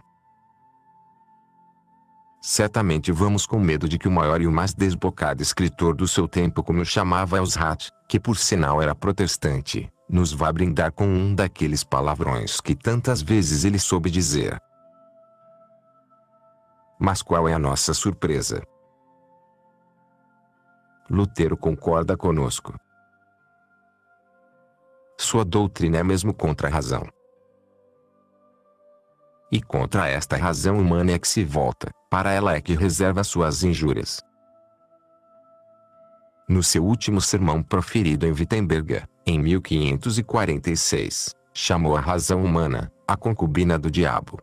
Certamente vamos com medo de que o maior e o mais desbocado escritor do seu tempo, como chamava Elsrat, que por sinal era protestante, nos vá brindar com um daqueles palavrões que tantas vezes ele soube dizer. Mas qual é a nossa surpresa? Lutero concorda conosco. Sua doutrina é mesmo contra a razão. E contra esta razão humana é que se volta, para ela é que reserva suas injúrias. No seu último sermão proferido em Wittenberg, em mil quinhentos e quarenta e seis, chamou a razão humana, a concubina do diabo.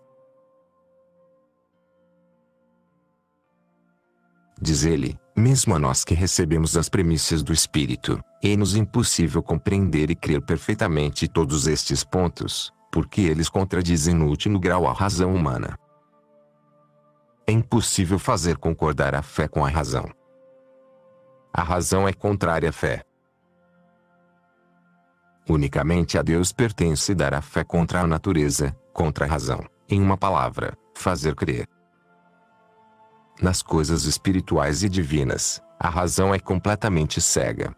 Diz ele, mesmo a nós que recebemos as premissas do Espírito, é-nos impossível compreender e crer perfeitamente todos estes pontos, porque eles contradizem no último grau a razão humana. É impossível fazer concordar a fé com a razão. A razão é contrária à fé. Unicamente a Deus pertence dar a fé contra a natureza, contra a razão, em uma palavra, fazer crer. Nas coisas espirituais e divinas, a razão é completamente cega.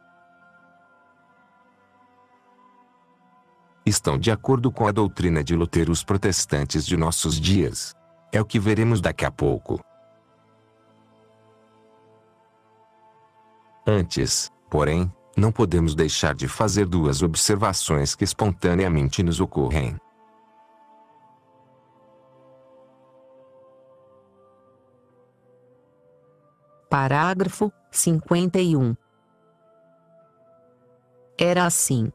Estão de acordo com a doutrina de Lutero os protestantes de nossos dias. É o que veremos daqui a pouco. Antes, porém, não podemos deixar de fazer duas observações que espontaneamente nos ocorrem. Parágrafo cinquenta e um. Era assim.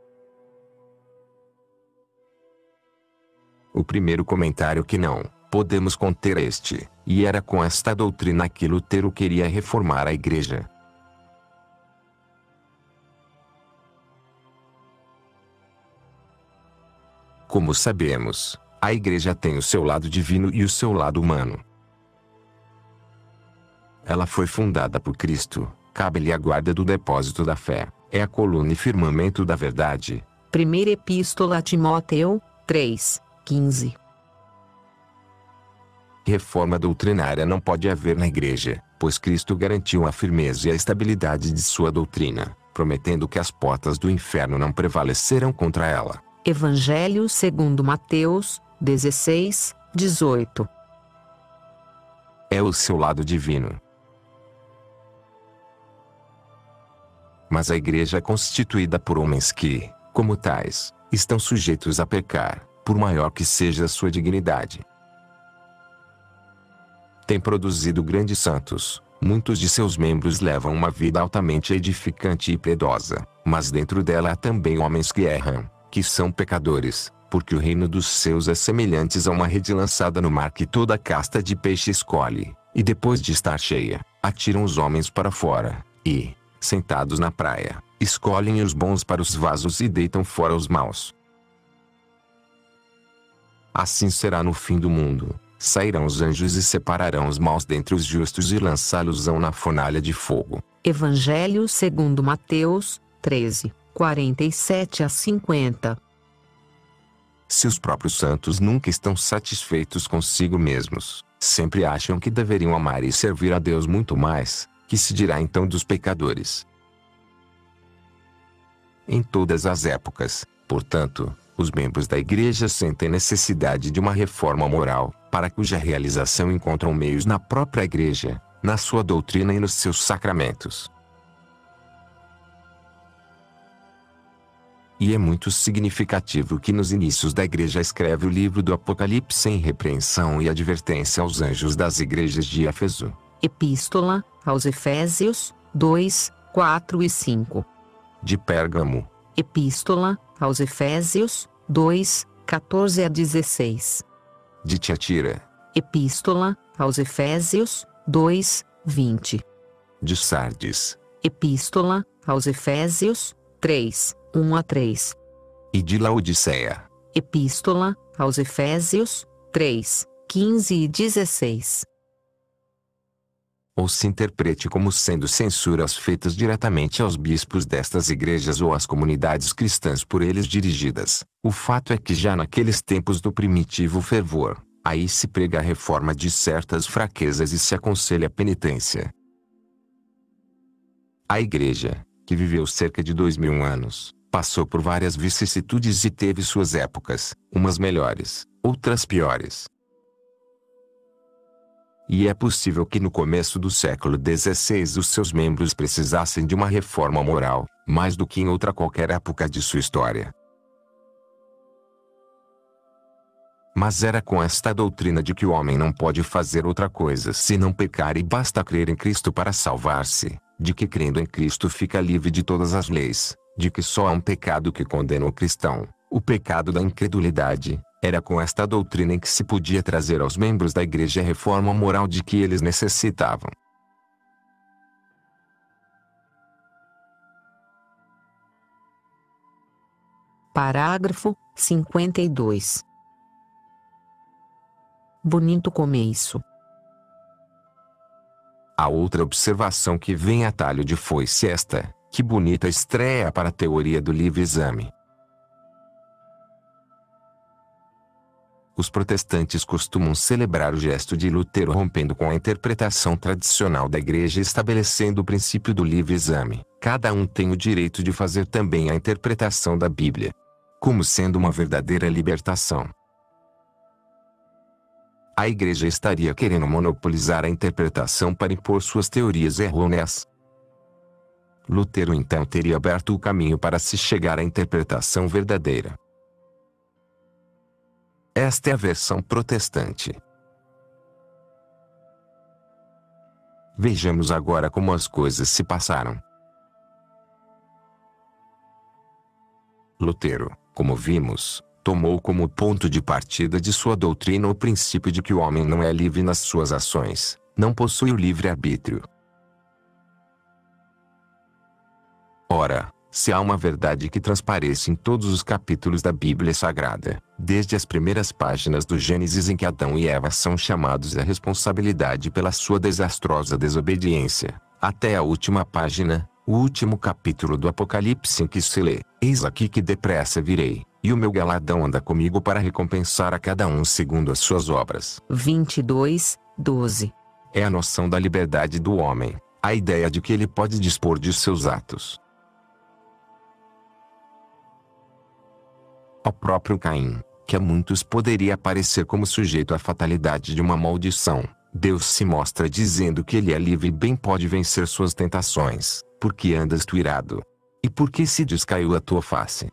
O primeiro comentário que não podemos conter este, e era com esta doutrina que Lutero queria reformar a Igreja. Como sabemos, a Igreja tem o seu lado divino e o seu lado humano. Ela foi fundada por Cristo, cabe-lhe a guarda do depósito da fé, é a coluna e firmamento da verdade. Primeira Epístola a Timóteo, três, quinze. Reforma doutrinária não pode haver na Igreja, pois Cristo garantiu a firmeza e a estabilidade de sua doutrina, prometendo que as portas do inferno não prevalecerão contra ela. Evangelho segundo Mateus, dezesseis, dezoito. É o seu lado divino. Mas a Igreja é constituída por homens que, como tais, estão sujeitos a pecar, por maior que seja a sua dignidade. Tem produzido grandes santos, muitos de seus membros levam uma vida altamente edificante e piedosa, mas dentro dela há também homens que erram, que são pecadores, porque o reino dos céus é semelhante a uma rede lançada no mar que toda casta de peixe escolhe, e depois de estar cheia, atiram os homens para fora, e, sentados na praia, escolhem os bons para os vasos e deitam fora os maus. Assim será no fim do mundo. Sairão os anjos e separarão os maus dentre os justos e lançá-los-ão na fornalha de fogo. Evangelho segundo Mateus, treze, quarenta e sete a cinquenta. Seus próprios santos nunca estão satisfeitos consigo mesmos, sempre acham que deveriam amar e servir a Deus muito mais, que se dirá então dos pecadores. Em todas as épocas, portanto, os membros da Igreja sentem necessidade de uma reforma moral, para cuja realização encontram meios na própria Igreja, na sua doutrina e nos seus sacramentos. E é muito significativo que nos inícios da Igreja escreve o livro do Apocalipse em repreensão e advertência aos anjos das igrejas de Éfeso. Epístola aos Efésios, dois, quatro e cinco. De Pérgamo. Epístola aos Efésios, dois, quatorze a dezesseis. De Tiatira. Epístola aos Efésios, dois, vinte. De Sardes. Epístola aos Efésios, três, um a três. E de Laodiceia. Epístola aos Efésios, três, quinze e dezesseis. Ou se interprete como sendo censuras feitas diretamente aos bispos destas igrejas ou às comunidades cristãs por eles dirigidas. O fato é que já naqueles tempos do primitivo fervor, aí se prega a reforma de certas fraquezas e se aconselha a penitência. A Igreja, que viveu cerca de dois mil anos, passou por várias vicissitudes e teve suas épocas, umas melhores, outras piores. E é possível que no começo do século dezesseis os seus membros precisassem de uma reforma moral, mais do que em outra qualquer época de sua história. Mas era com esta doutrina de que o homem não pode fazer outra coisa senão pecar e basta crer em Cristo para salvar-se, de que crendo em Cristo fica livre de todas as leis, de que só há um pecado que condena o cristão, o pecado da incredulidade. Era com esta doutrina em que se podia trazer aos membros da Igreja a reforma moral de que eles necessitavam. Parágrafo cinquenta e dois. Bonito começo. A outra observação que vem a talho de foi-se esta: que bonita estreia para a teoria do livre exame. Os protestantes costumam celebrar o gesto de Lutero rompendo com a interpretação tradicional da Igreja e estabelecendo o princípio do livre exame. Cada um tem o direito de fazer também a interpretação da Bíblia, como sendo uma verdadeira libertação. A Igreja estaria querendo monopolizar a interpretação para impor suas teorias errôneas. Lutero então teria aberto o caminho para se chegar à interpretação verdadeira. Esta é a versão protestante. Vejamos agora como as coisas se passaram. Lutero, como vimos, tomou como ponto de partida de sua doutrina o princípio de que o homem não é livre nas suas ações, não possui o livre-arbítrio. Ora, se há uma verdade que transparece em todos os capítulos da Bíblia Sagrada, desde as primeiras páginas do Gênesis em que Adão e Eva são chamados à responsabilidade pela sua desastrosa desobediência, até a última página, o último capítulo do Apocalipse em que se lê: "Eis aqui que depressa virei, e o meu galardão anda comigo para recompensar a cada um segundo as suas obras. vinte e dois, doze. É a noção da liberdade do homem, a ideia de que ele pode dispor de seus atos. Ao próprio Caim, que a muitos poderia parecer como sujeito à fatalidade de uma maldição, Deus se mostra dizendo que ele é livre e bem pode vencer suas tentações, porque andas tu irado. E porque se descaiu a tua face.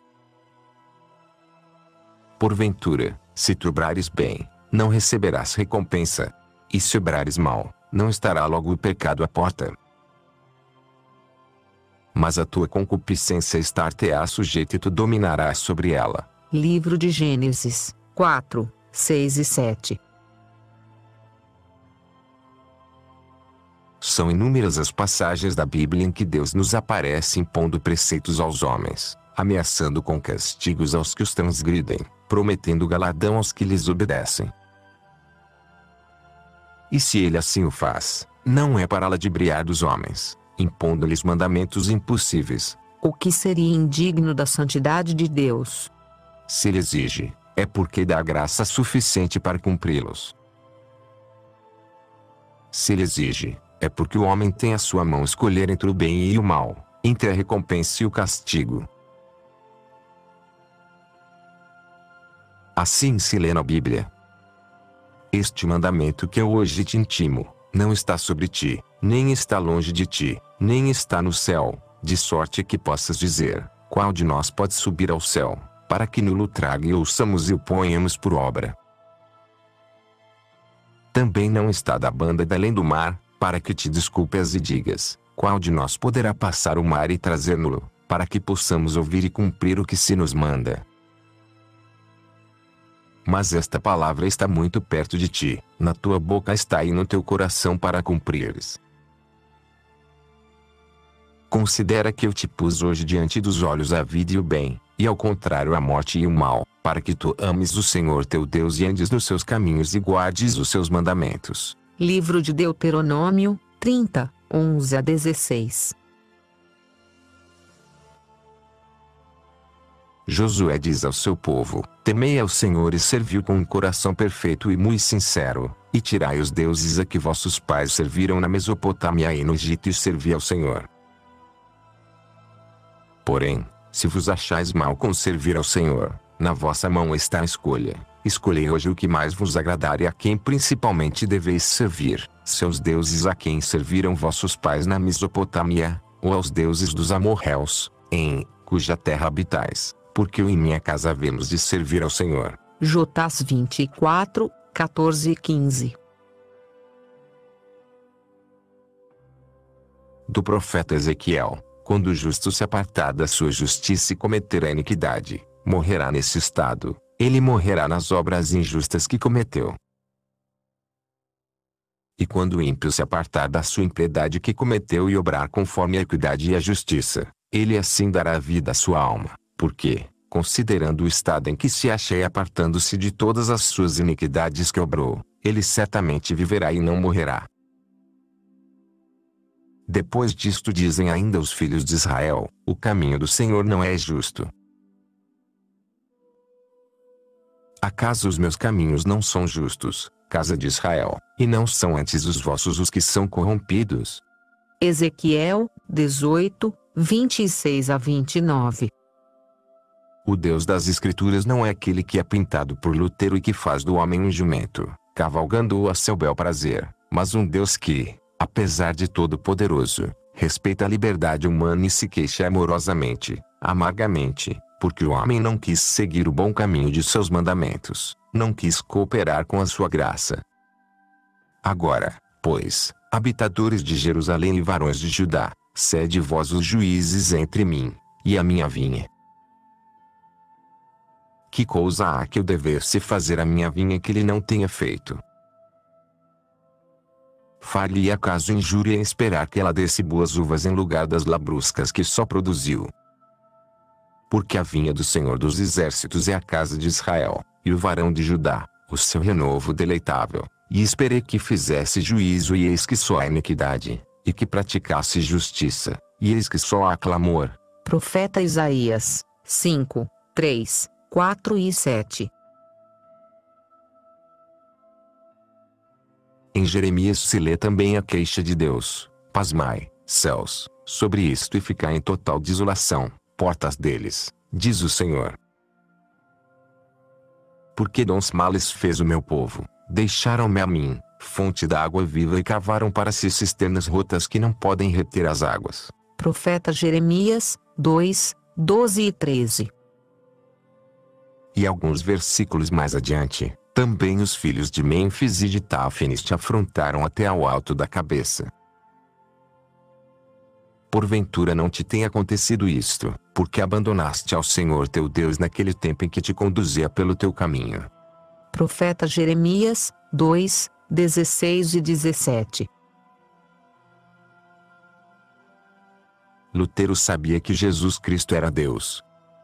Porventura, se tu obrares bem, não receberás recompensa. E se obrares mal, não estará logo o pecado à porta. Mas a tua concupiscência estar-te-á sujeita e tu dominarás sobre ela. Livro de Gênesis, quatro, seis e sete. São inúmeras as passagens da Bíblia em que Deus nos aparece impondo preceitos aos homens, ameaçando com castigos aos que os transgridem, prometendo galardão aos que lhes obedecem. E se ele assim o faz, não é para ludibriar dos homens, impondo-lhes mandamentos impossíveis. O que seria indigno da santidade de Deus? Se ele exige, é porque dá graça suficiente para cumpri-los. Se ele exige, é porque o homem tem a sua mão escolher entre o bem e o mal, entre a recompensa e o castigo. Assim se lê na Bíblia. Este mandamento que eu hoje te intimo, não está sobre ti, nem está longe de ti, nem está no céu, de sorte que possas dizer, qual de nós pode subir ao céu, para que nulo traga e ouçamos e o ponhamos por obra. Também não está da banda da além do mar, para que te desculpes e digas, qual de nós poderá passar o mar e trazer-no-lo, para que possamos ouvir e cumprir o que se nos manda. Mas esta palavra está muito perto de ti, na tua boca está e no teu coração para cumprires. Considera que eu te pus hoje diante dos olhos a vida e o bem, e ao contrário a morte e o mal, para que tu ames o Senhor teu Deus e andes nos seus caminhos e guardes os seus mandamentos. Livro de Deuteronômio, trinta, onze a dezesseis. Josué diz ao seu povo, temei ao Senhor e servi-o com um coração perfeito e muito sincero, e tirai os deuses a que vossos pais serviram na Mesopotâmia e no Egito e servi ao Senhor. Porém, se vos achais mal com servir ao Senhor, na vossa mão está a escolha. Escolhei hoje o que mais vos agradar e a quem principalmente deveis servir, seus deuses a quem serviram vossos pais na Mesopotâmia, ou aos deuses dos amorreus, em cuja terra habitais, porque eu em minha casa havemos de servir ao Senhor. Jotas vinte e quatro, quatorze e quinze. Do profeta Ezequiel, quando o justo se apartar da sua justiça e cometer a iniquidade, morrerá nesse estado, ele morrerá nas obras injustas que cometeu. E quando o ímpio se apartar da sua impiedade que cometeu e obrar conforme a equidade e a justiça, ele assim dará vida à sua alma, porque, considerando o estado em que se acha e apartando-se de todas as suas iniquidades que obrou, ele certamente viverá e não morrerá. Depois disto dizem ainda os filhos de Israel, o caminho do Senhor não é justo. Acaso os meus caminhos não são justos, casa de Israel, e não são antes os vossos os que são corrompidos? Ezequiel, dezoito, vinte e seis a vinte e nove. O Deus das Escrituras não é aquele que é pintado por Lutero e que faz do homem um jumento, cavalgando-o a seu bel prazer, mas um Deus que, apesar de todo poderoso, respeita a liberdade humana e se queixa amorosamente, amargamente, porque o homem não quis seguir o bom caminho de seus mandamentos, não quis cooperar com a sua graça. Agora, pois, habitadores de Jerusalém e varões de Judá, sede vós os juízes entre mim e a minha vinha. Que coisa há que eu devesse fazer à minha vinha que ele não tenha feito? Far-lhe acaso injúria em esperar que ela desse boas uvas em lugar das labruscas que só produziu? Porque a vinha do Senhor dos Exércitos é a casa de Israel, e o varão de Judá, o seu renovo deleitável, e esperei que fizesse juízo e eis que só há iniquidade, e que praticasse justiça, e eis que só há clamor. Profeta Isaías, cinco, três. quatro e sete. Em Jeremias se lê também a queixa de Deus: pasmai, céus, sobre isto e ficai em total desolação, portas deles, diz o Senhor. Porque dons males fez o meu povo, deixaram-me a mim, fonte da água viva, e cavaram para si cisternas rotas que não podem reter as águas. Profeta Jeremias, dois, doze e treze. E alguns versículos mais adiante, também os filhos de Mênfis e de Táfnis te afrontaram até ao alto da cabeça. Porventura não te tem acontecido isto, porque abandonaste ao Senhor teu Deus naquele tempo em que te conduzia pelo teu caminho. Profeta Jeremias, dois, dezesseis e dezessete. Lutero sabia que Jesus Cristo era Deus.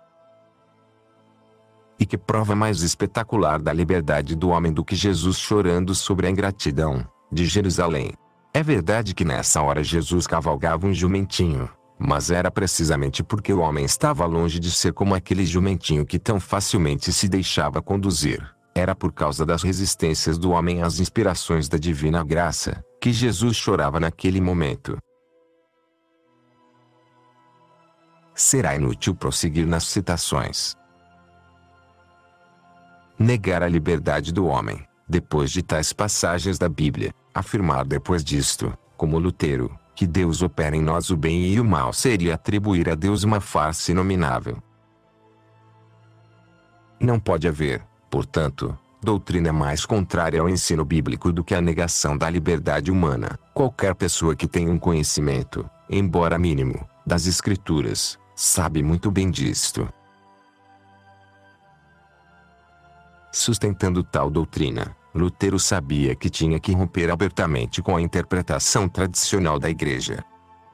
E que prova mais espetacular da liberdade do homem do que Jesus chorando sobre a ingratidão de Jerusalém. É verdade que nessa hora Jesus cavalgava um jumentinho, mas era precisamente porque o homem estava longe de ser como aquele jumentinho que tão facilmente se deixava conduzir. Era por causa das resistências do homem às inspirações da divina graça, que Jesus chorava naquele momento. Será inútil prosseguir nas citações. Negar a liberdade do homem, depois de tais passagens da Bíblia, afirmar depois disto, como Lutero, que Deus opera em nós o bem e o mal, seria atribuir a Deus uma farsa inominável. Não pode haver, portanto, doutrina mais contrária ao ensino bíblico do que a negação da liberdade humana. Qualquer pessoa que tenha um conhecimento, embora mínimo, das Escrituras, sabe muito bem disto. Sustentando tal doutrina, Lutero sabia que tinha que romper abertamente com a interpretação tradicional da Igreja.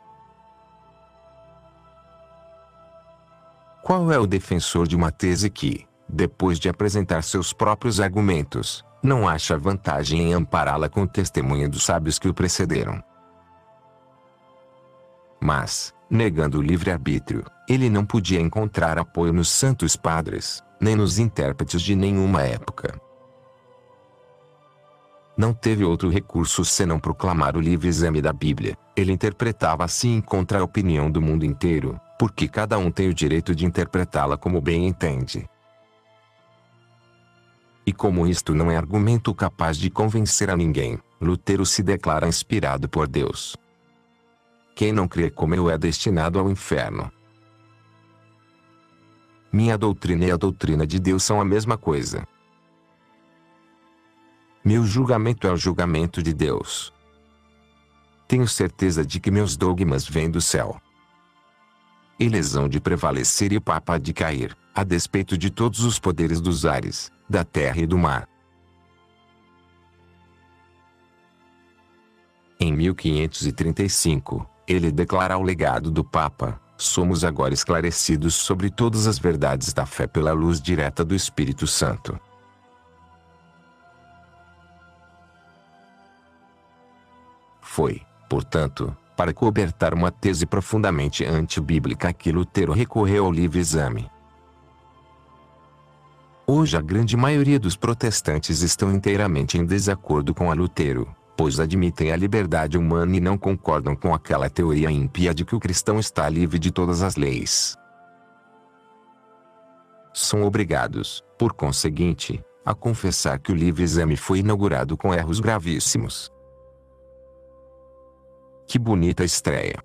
Qual é o defensor de uma tese que, depois de apresentar seus próprios argumentos, não acha vantagem em ampará-la com o testemunho dos sábios que o precederam? Mas, negando o livre-arbítrio, ele não podia encontrar apoio nos santos padres, nem nos intérpretes de nenhuma época. Não teve outro recurso senão proclamar o livre exame da Bíblia. Ele interpretava assim contra a opinião do mundo inteiro, porque cada um tem o direito de interpretá-la como bem entende. E como isto não é argumento capaz de convencer a ninguém, Lutero se declara inspirado por Deus. Quem não crê como eu é destinado ao inferno. Minha doutrina e a doutrina de Deus são a mesma coisa. Meu julgamento é o julgamento de Deus. Tenho certeza de que meus dogmas vêm do céu. Eles hão de prevalecer e o Papa há de cair, a despeito de todos os poderes dos ares, da terra e do mar. Em mil quinhentos e trinta e cinco, ele declara ao legado do Papa: somos agora esclarecidos sobre todas as verdades da fé pela luz direta do Espírito Santo. Foi, portanto, para cobertar uma tese profundamente antibíblica que Lutero recorreu ao livre exame. Hoje a grande maioria dos protestantes estão inteiramente em desacordo com a Lutero, pois admitem a liberdade humana e não concordam com aquela teoria ímpia de que o cristão está livre de todas as leis. São obrigados, por conseguinte, a confessar que o livre exame foi inaugurado com erros gravíssimos. Que bonita estreia!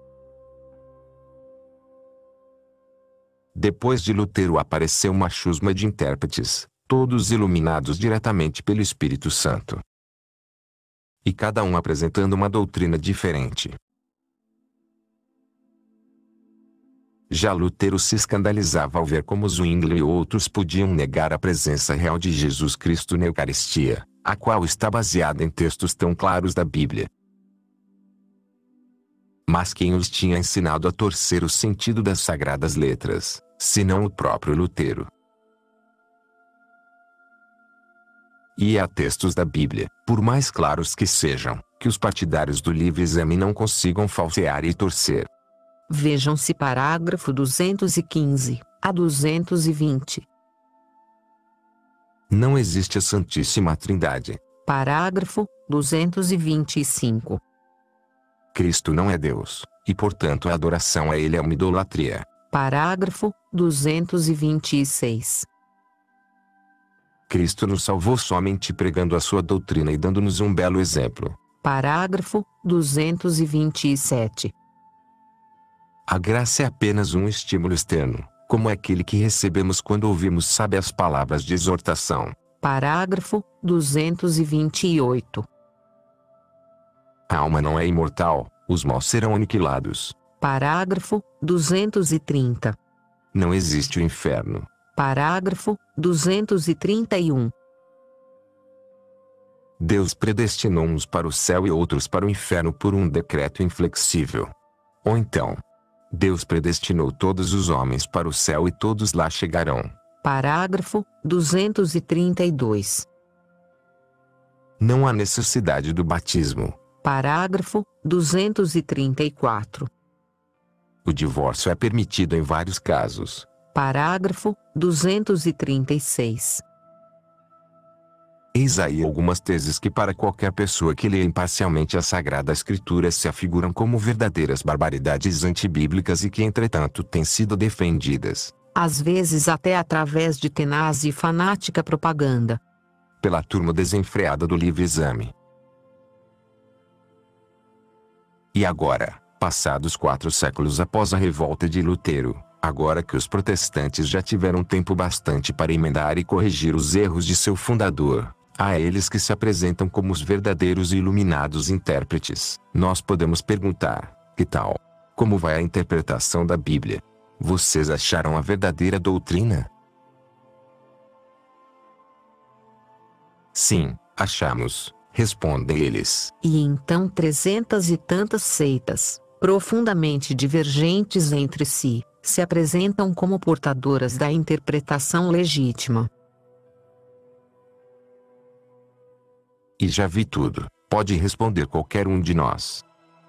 Depois de Lutero apareceu uma chusma de intérpretes, todos iluminados diretamente pelo Espírito Santo. E cada um apresentando uma doutrina diferente. Já Lutero se escandalizava ao ver como Zwingli e outros podiam negar a presença real de Jesus Cristo na Eucaristia, a qual está baseada em textos tão claros da Bíblia. Mas quem os tinha ensinado a torcer o sentido das sagradas letras, senão o próprio Lutero? E há textos da Bíblia, por mais claros que sejam, que os partidários do livre exame não consigam falsear e torcer. Vejam-se parágrafo duzentos e quinze a duzentos e vinte. Não existe a Santíssima Trindade. Parágrafo duzentos e vinte e cinco. Cristo não é Deus, e portanto a adoração a Ele é uma idolatria. Parágrafo duzentos e vinte e seis. Cristo nos salvou somente pregando a sua doutrina e dando-nos um belo exemplo. Parágrafo duzentos e vinte e sete. A graça é apenas um estímulo externo, como aquele que recebemos quando ouvimos sábias palavras de exortação. Parágrafo duzentos e vinte e oito. A alma não é imortal, os maus serão aniquilados. Parágrafo duzentos e trinta. Não existe o inferno. Parágrafo duzentos e trinta e um. Deus predestinou uns para o céu e outros para o inferno por um decreto inflexível. Ou então, Deus predestinou todos os homens para o céu e todos lá chegarão. Parágrafo duzentos e trinta e dois. Não há necessidade do batismo. Parágrafo duzentos e trinta e quatro. O divórcio é permitido em vários casos. Parágrafo duzentos e trinta e seis. Eis aí algumas teses que para qualquer pessoa que lê imparcialmente a Sagrada Escritura se afiguram como verdadeiras barbaridades antibíblicas e que entretanto têm sido defendidas, às vezes até através de tenaz e fanática propaganda, pela turma desenfreada do Livre Exame. E agora, passados quatro séculos após a revolta de Lutero, agora que os protestantes já tiveram tempo bastante para emendar e corrigir os erros de seu fundador, a eles que se apresentam como os verdadeiros e iluminados intérpretes, nós podemos perguntar: que tal? Como vai a interpretação da Bíblia? Vocês acharam a verdadeira doutrina? Sim, achamos, respondem eles. E então trezentas e tantas seitas, profundamente divergentes entre si, se apresentam como portadoras da interpretação legítima. E já vi tudo, pode responder qualquer um de nós.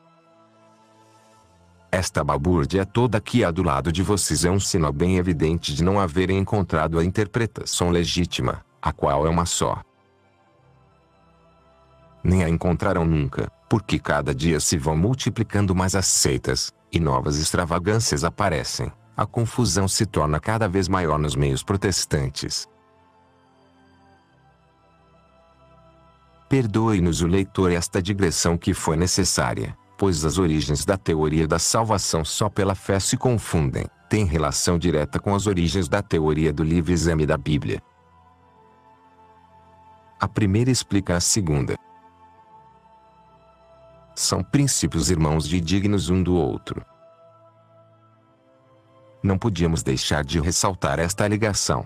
Esta balbúrdia toda aqui do lado de vocês é um sinal bem evidente de não haverem encontrado a interpretação legítima, a qual é uma só. Nem a encontrarão nunca, porque cada dia se vão multiplicando mais as seitas, e novas extravagâncias aparecem, a confusão se torna cada vez maior nos meios protestantes. Perdoe-nos o leitor esta digressão que foi necessária, pois as origens da teoria da salvação só pela fé se confundem, têm relação direta com as origens da teoria do livre exame da Bíblia. A primeira explica a segunda. São princípios irmãos e dignos um do outro. Não podíamos deixar de ressaltar esta ligação.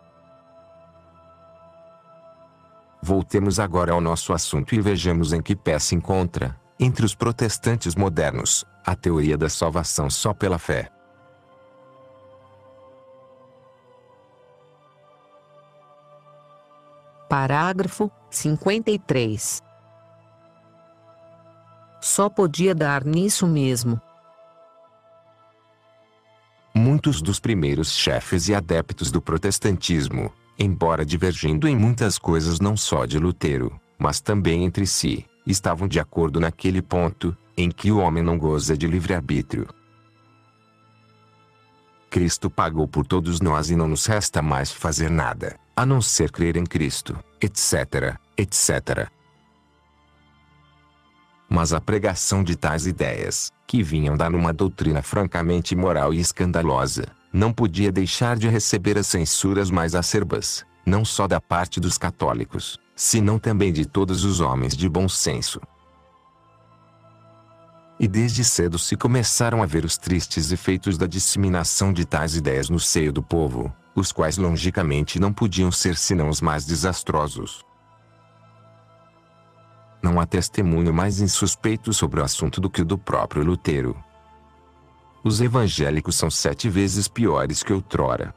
Voltemos agora ao nosso assunto e vejamos em que pé se encontra, entre os protestantes modernos, a teoria da salvação só pela fé. Parágrafo cinquenta e três. Só podia dar nisso mesmo. Muitos dos primeiros chefes e adeptos do protestantismo, embora divergindo em muitas coisas não só de Lutero, mas também entre si, estavam de acordo naquele ponto, em que o homem não goza de livre-arbítrio. Cristo pagou por todos nós e não nos resta mais fazer nada, a não ser crer em Cristo, etc, etcétera. Mas a pregação de tais ideias, que vinham dar uma doutrina francamente imoral e escandalosa, não podia deixar de receber as censuras mais acerbas, não só da parte dos católicos, senão também de todos os homens de bom senso. E desde cedo se começaram a ver os tristes efeitos da disseminação de tais ideias no seio do povo, os quais logicamente não podiam ser senão os mais desastrosos. Não há testemunho mais insuspeito sobre o assunto do que o do próprio Lutero. Os evangélicos são sete vezes piores que outrora.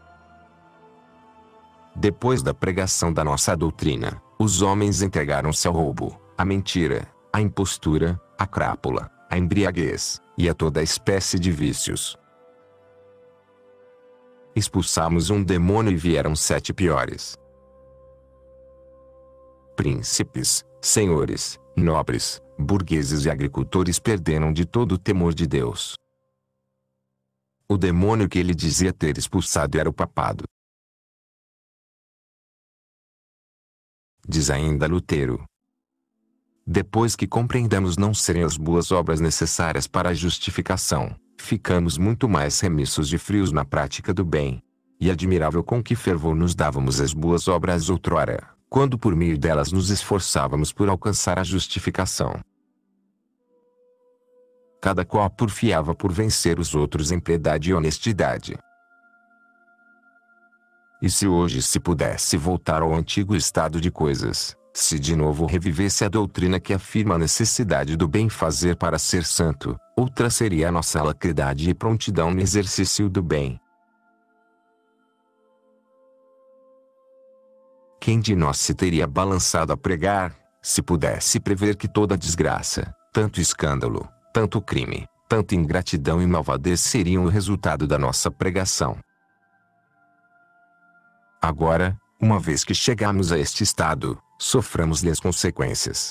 Depois da pregação da nossa doutrina, os homens entregaram-se ao roubo, à mentira, à impostura, à crápula, à embriaguez, e a toda espécie de vícios. Expulsamos um demônio e vieram sete piores. Príncipes, senhores, nobres, burgueses e agricultores perderam de todo o temor de Deus. O demônio que ele dizia ter expulsado era o papado. Diz ainda Lutero: depois que compreendamos não serem as boas obras necessárias para a justificação, ficamos muito mais remissos de frios na prática do bem. E admirável com que fervor nos dávamos as boas obras outrora, quando por meio delas nos esforçávamos por alcançar a justificação. Cada qual porfiava por vencer os outros em piedade e honestidade. E se hoje se pudesse voltar ao antigo estado de coisas, se de novo revivesse a doutrina que afirma a necessidade do bem fazer para ser santo, outra seria a nossa alacridade e prontidão no exercício do bem. Quem de nós se teria balançado a pregar, se pudesse prever que toda desgraça, tanto escândalo, tanto crime, tanta ingratidão e malvadez seriam o resultado da nossa pregação? Agora, uma vez que chegamos a este estado, soframos-lhe as consequências.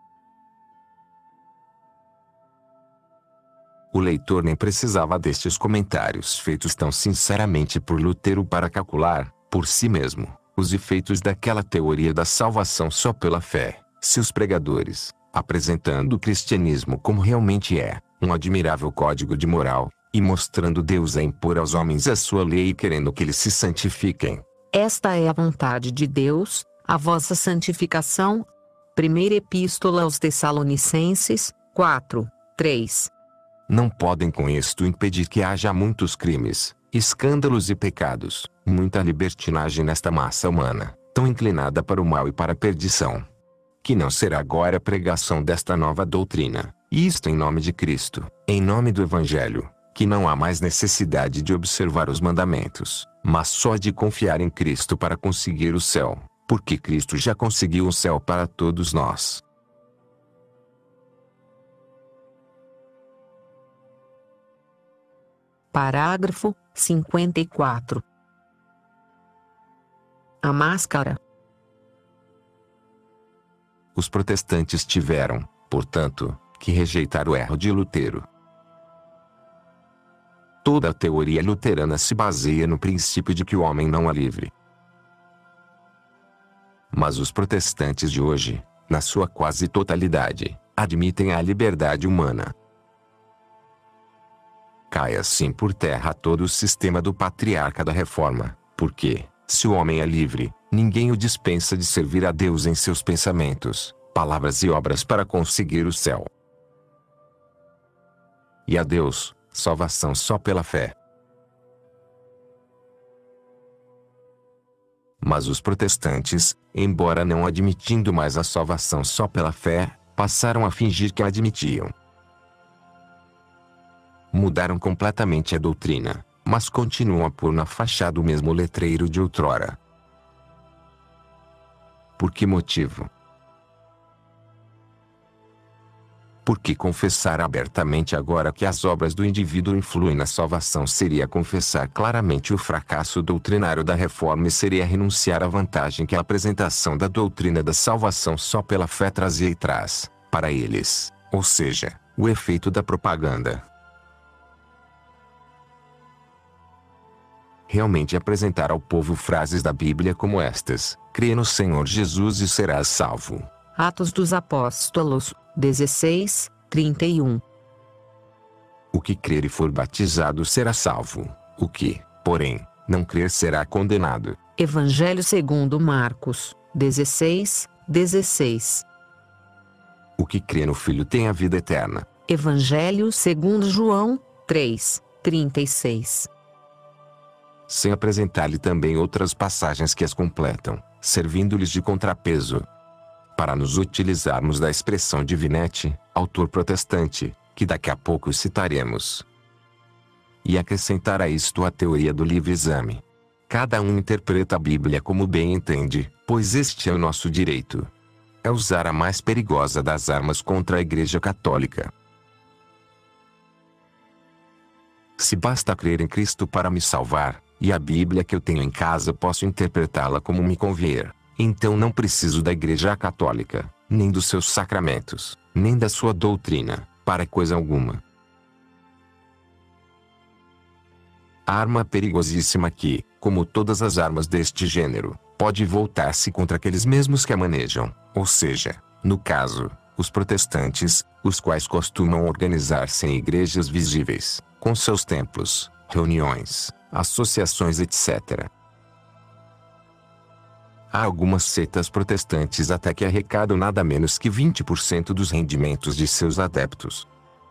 O leitor nem precisava destes comentários feitos tão sinceramente por Lutero para calcular, por si mesmo, os efeitos daquela teoria da salvação só pela fé, se os pregadores, apresentando o cristianismo como realmente é, um admirável código de moral, e mostrando Deus a impor aos homens a sua lei e querendo que eles se santifiquem. Esta é a vontade de Deus, a vossa santificação. Primeira Epístola aos Tessalonicenses, quatro, três. Não podem com isto impedir que haja muitos crimes, escândalos e pecados, muita libertinagem nesta massa humana, tão inclinada para o mal e para a perdição. Que não será agora a pregação desta nova doutrina, isto em nome de Cristo, em nome do Evangelho, que não há mais necessidade de observar os mandamentos, mas só de confiar em Cristo para conseguir o céu, porque Cristo já conseguiu o céu para todos nós. Parágrafo cinquenta e quatro. A máscara. Os protestantes tiveram, portanto, que rejeitar o erro de Lutero. Toda a teoria luterana se baseia no princípio de que o homem não é livre. Mas os protestantes de hoje, na sua quase totalidade, admitem a liberdade humana. Cai assim por terra todo o sistema do patriarca da Reforma, porque, se o homem é livre, ninguém o dispensa de servir a Deus em seus pensamentos, palavras e obras para conseguir o céu. E a Deus, salvação só pela fé. Mas os protestantes, embora não admitindo mais a salvação só pela fé, passaram a fingir que a admitiam. Mudaram completamente a doutrina, mas continuam a pôr na fachada o mesmo letreiro de outrora. Por que motivo? Por que confessar abertamente agora que as obras do indivíduo influem na salvação seria confessar claramente o fracasso doutrinário da Reforma e seria renunciar à vantagem que a apresentação da doutrina da salvação só pela fé trazia e traz, para eles, ou seja, o efeito da propaganda. Realmente apresentar ao povo frases da Bíblia como estas: crê no Senhor Jesus e serás salvo. Atos dos Apóstolos, dezesseis, trinta e um. O que crer e for batizado será salvo, o que, porém, não crer será condenado. Evangelho segundo Marcos, dezesseis, dezesseis. O que crê no Filho tem a vida eterna. Evangelho segundo João, três, trinta e seis. Sem apresentar-lhe também outras passagens que as completam, servindo-lhes de contrapeso. Para nos utilizarmos da expressão de Vinete, autor protestante, que daqui a pouco citaremos. E acrescentar a isto a teoria do livre exame. Cada um interpreta a Bíblia como bem entende, pois este é o nosso direito. É usar a mais perigosa das armas contra a Igreja Católica. Se basta crer em Cristo para me salvar, e a Bíblia que eu tenho em casa posso interpretá-la como me convier, Então não preciso da Igreja Católica, nem dos seus sacramentos, nem da sua doutrina, para coisa alguma. Arma perigosíssima que, como todas as armas deste gênero, pode voltar-se contra aqueles mesmos que a manejam, ou seja, no caso, os protestantes, os quais costumam organizar-se em igrejas visíveis, com seus templos, reuniões, associações, etcétera. Há algumas seitas protestantes até que arrecadam nada menos que vinte por cento dos rendimentos de seus adeptos.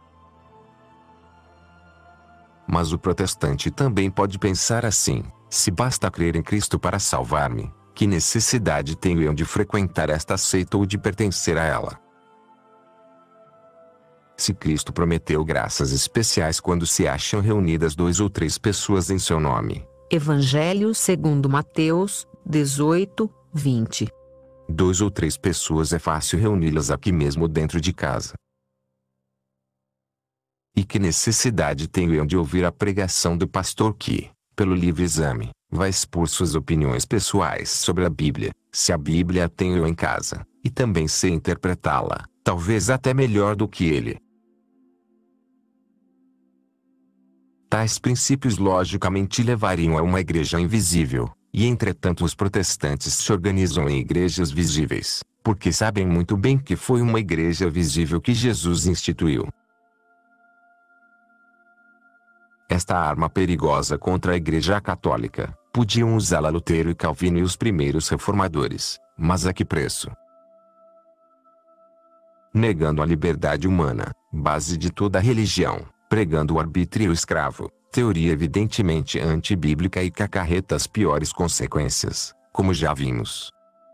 Mas o protestante também pode pensar assim: se basta crer em Cristo para salvar-me, que necessidade tenho eu de frequentar esta seita ou de pertencer a ela? Se Cristo prometeu graças especiais quando se acham reunidas dois ou três pessoas em seu nome. Evangelho segundo Mateus, dezoito, vinte. Dois ou três pessoas é fácil reuni-las aqui mesmo dentro de casa. E que necessidade tenho eu de ouvir a pregação do pastor que, pelo livre exame, vai expor suas opiniões pessoais sobre a Bíblia, se a Bíblia a tenho eu em casa, e também sei interpretá-la, talvez até melhor do que ele. Tais princípios logicamente levariam a uma igreja invisível, e entretanto os protestantes se organizam em igrejas visíveis, porque sabem muito bem que foi uma igreja visível que Jesus instituiu. Esta arma perigosa contra a Igreja Católica, podiam usá-la Lutero e Calvino e os primeiros reformadores, mas a que preço? Negando a liberdade humana, base de toda a religião, pregando o arbítrio escravo, teoria evidentemente antibíblica e que acarreta as piores consequências, como já vimos.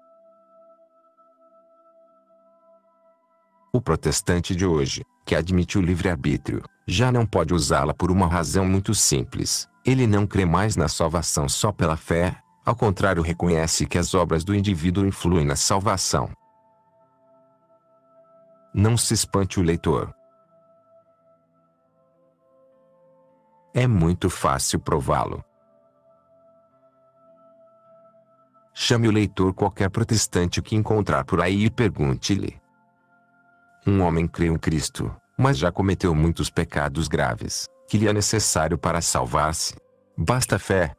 O protestante de hoje, que admite o livre-arbítrio, já não pode usá-la por uma razão muito simples: ele não crê mais na salvação só pela fé, ao contrário, reconhece que as obras do indivíduo influem na salvação. Não se espante o leitor. É muito fácil prová-lo. Chame o leitor qualquer protestante que encontrar por aí e pergunte-lhe: um homem crê em Cristo, mas já cometeu muitos pecados graves, que lhe é necessário para salvar-se? Basta fé?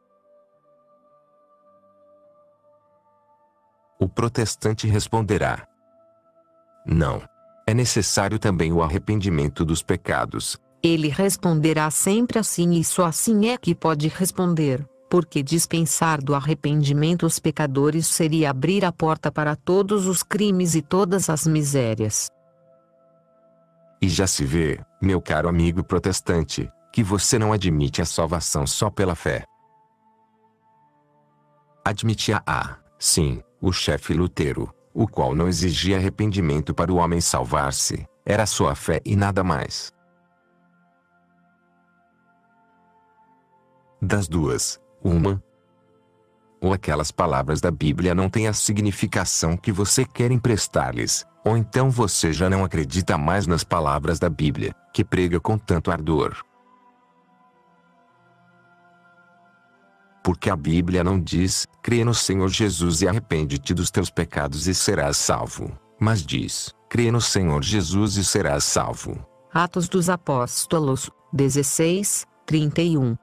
O protestante responderá: não. É necessário também o arrependimento dos pecados. Ele responderá sempre assim, e só assim é que pode responder, porque dispensar do arrependimento os pecadores seria abrir a porta para todos os crimes e todas as misérias. E já se vê, meu caro amigo protestante, que você não admite a salvação só pela fé. Admitia a, sim, o chefe Lutero, o qual não exigia arrependimento para o homem salvar-se, era sua fé e nada mais. Das duas, uma. Ou aquelas palavras da Bíblia não têm a significação que você quer emprestar-lhes, ou então você já não acredita mais nas palavras da Bíblia, que prega com tanto ardor. Porque a Bíblia não diz: crê no Senhor Jesus e arrepende-te dos teus pecados e serás salvo, mas diz: crê no Senhor Jesus e serás salvo. Atos dos Apóstolos, dezesseis, trinta e um.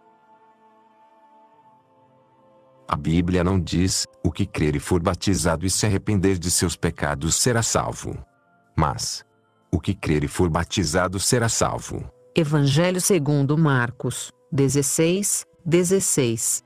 A Bíblia não diz: o que crer e for batizado e se arrepender de seus pecados será salvo. Mas: o que crer e for batizado será salvo. Evangelho segundo Marcos, dezesseis, dezesseis.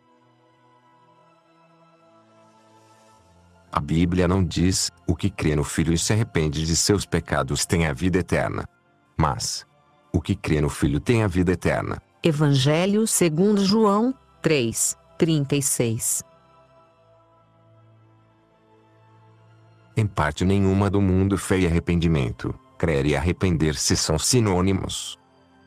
A Bíblia não diz: o que crê no Filho e se arrepende de seus pecados tem a vida eterna. Mas: o que crê no Filho tem a vida eterna. Evangelho segundo João, três, trinta e seis. Em parte nenhuma do mundo fé e arrependimento, crer e arrepender-se são sinônimos.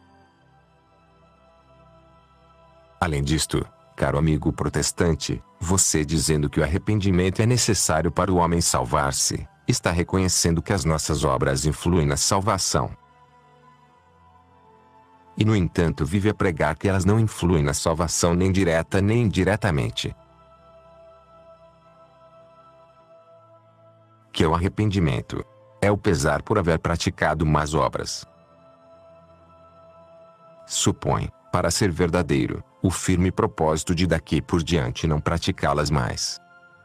Além disto, caro amigo protestante, você dizendo que o arrependimento é necessário para o homem salvar-se, está reconhecendo que as nossas obras influem na salvação. E no entanto vive a pregar que elas não influem na salvação nem direta nem indiretamente. que é o arrependimento? É o pesar por haver praticado más obras. Supõe, para ser verdadeiro, o firme propósito de daqui por diante não praticá-las mais.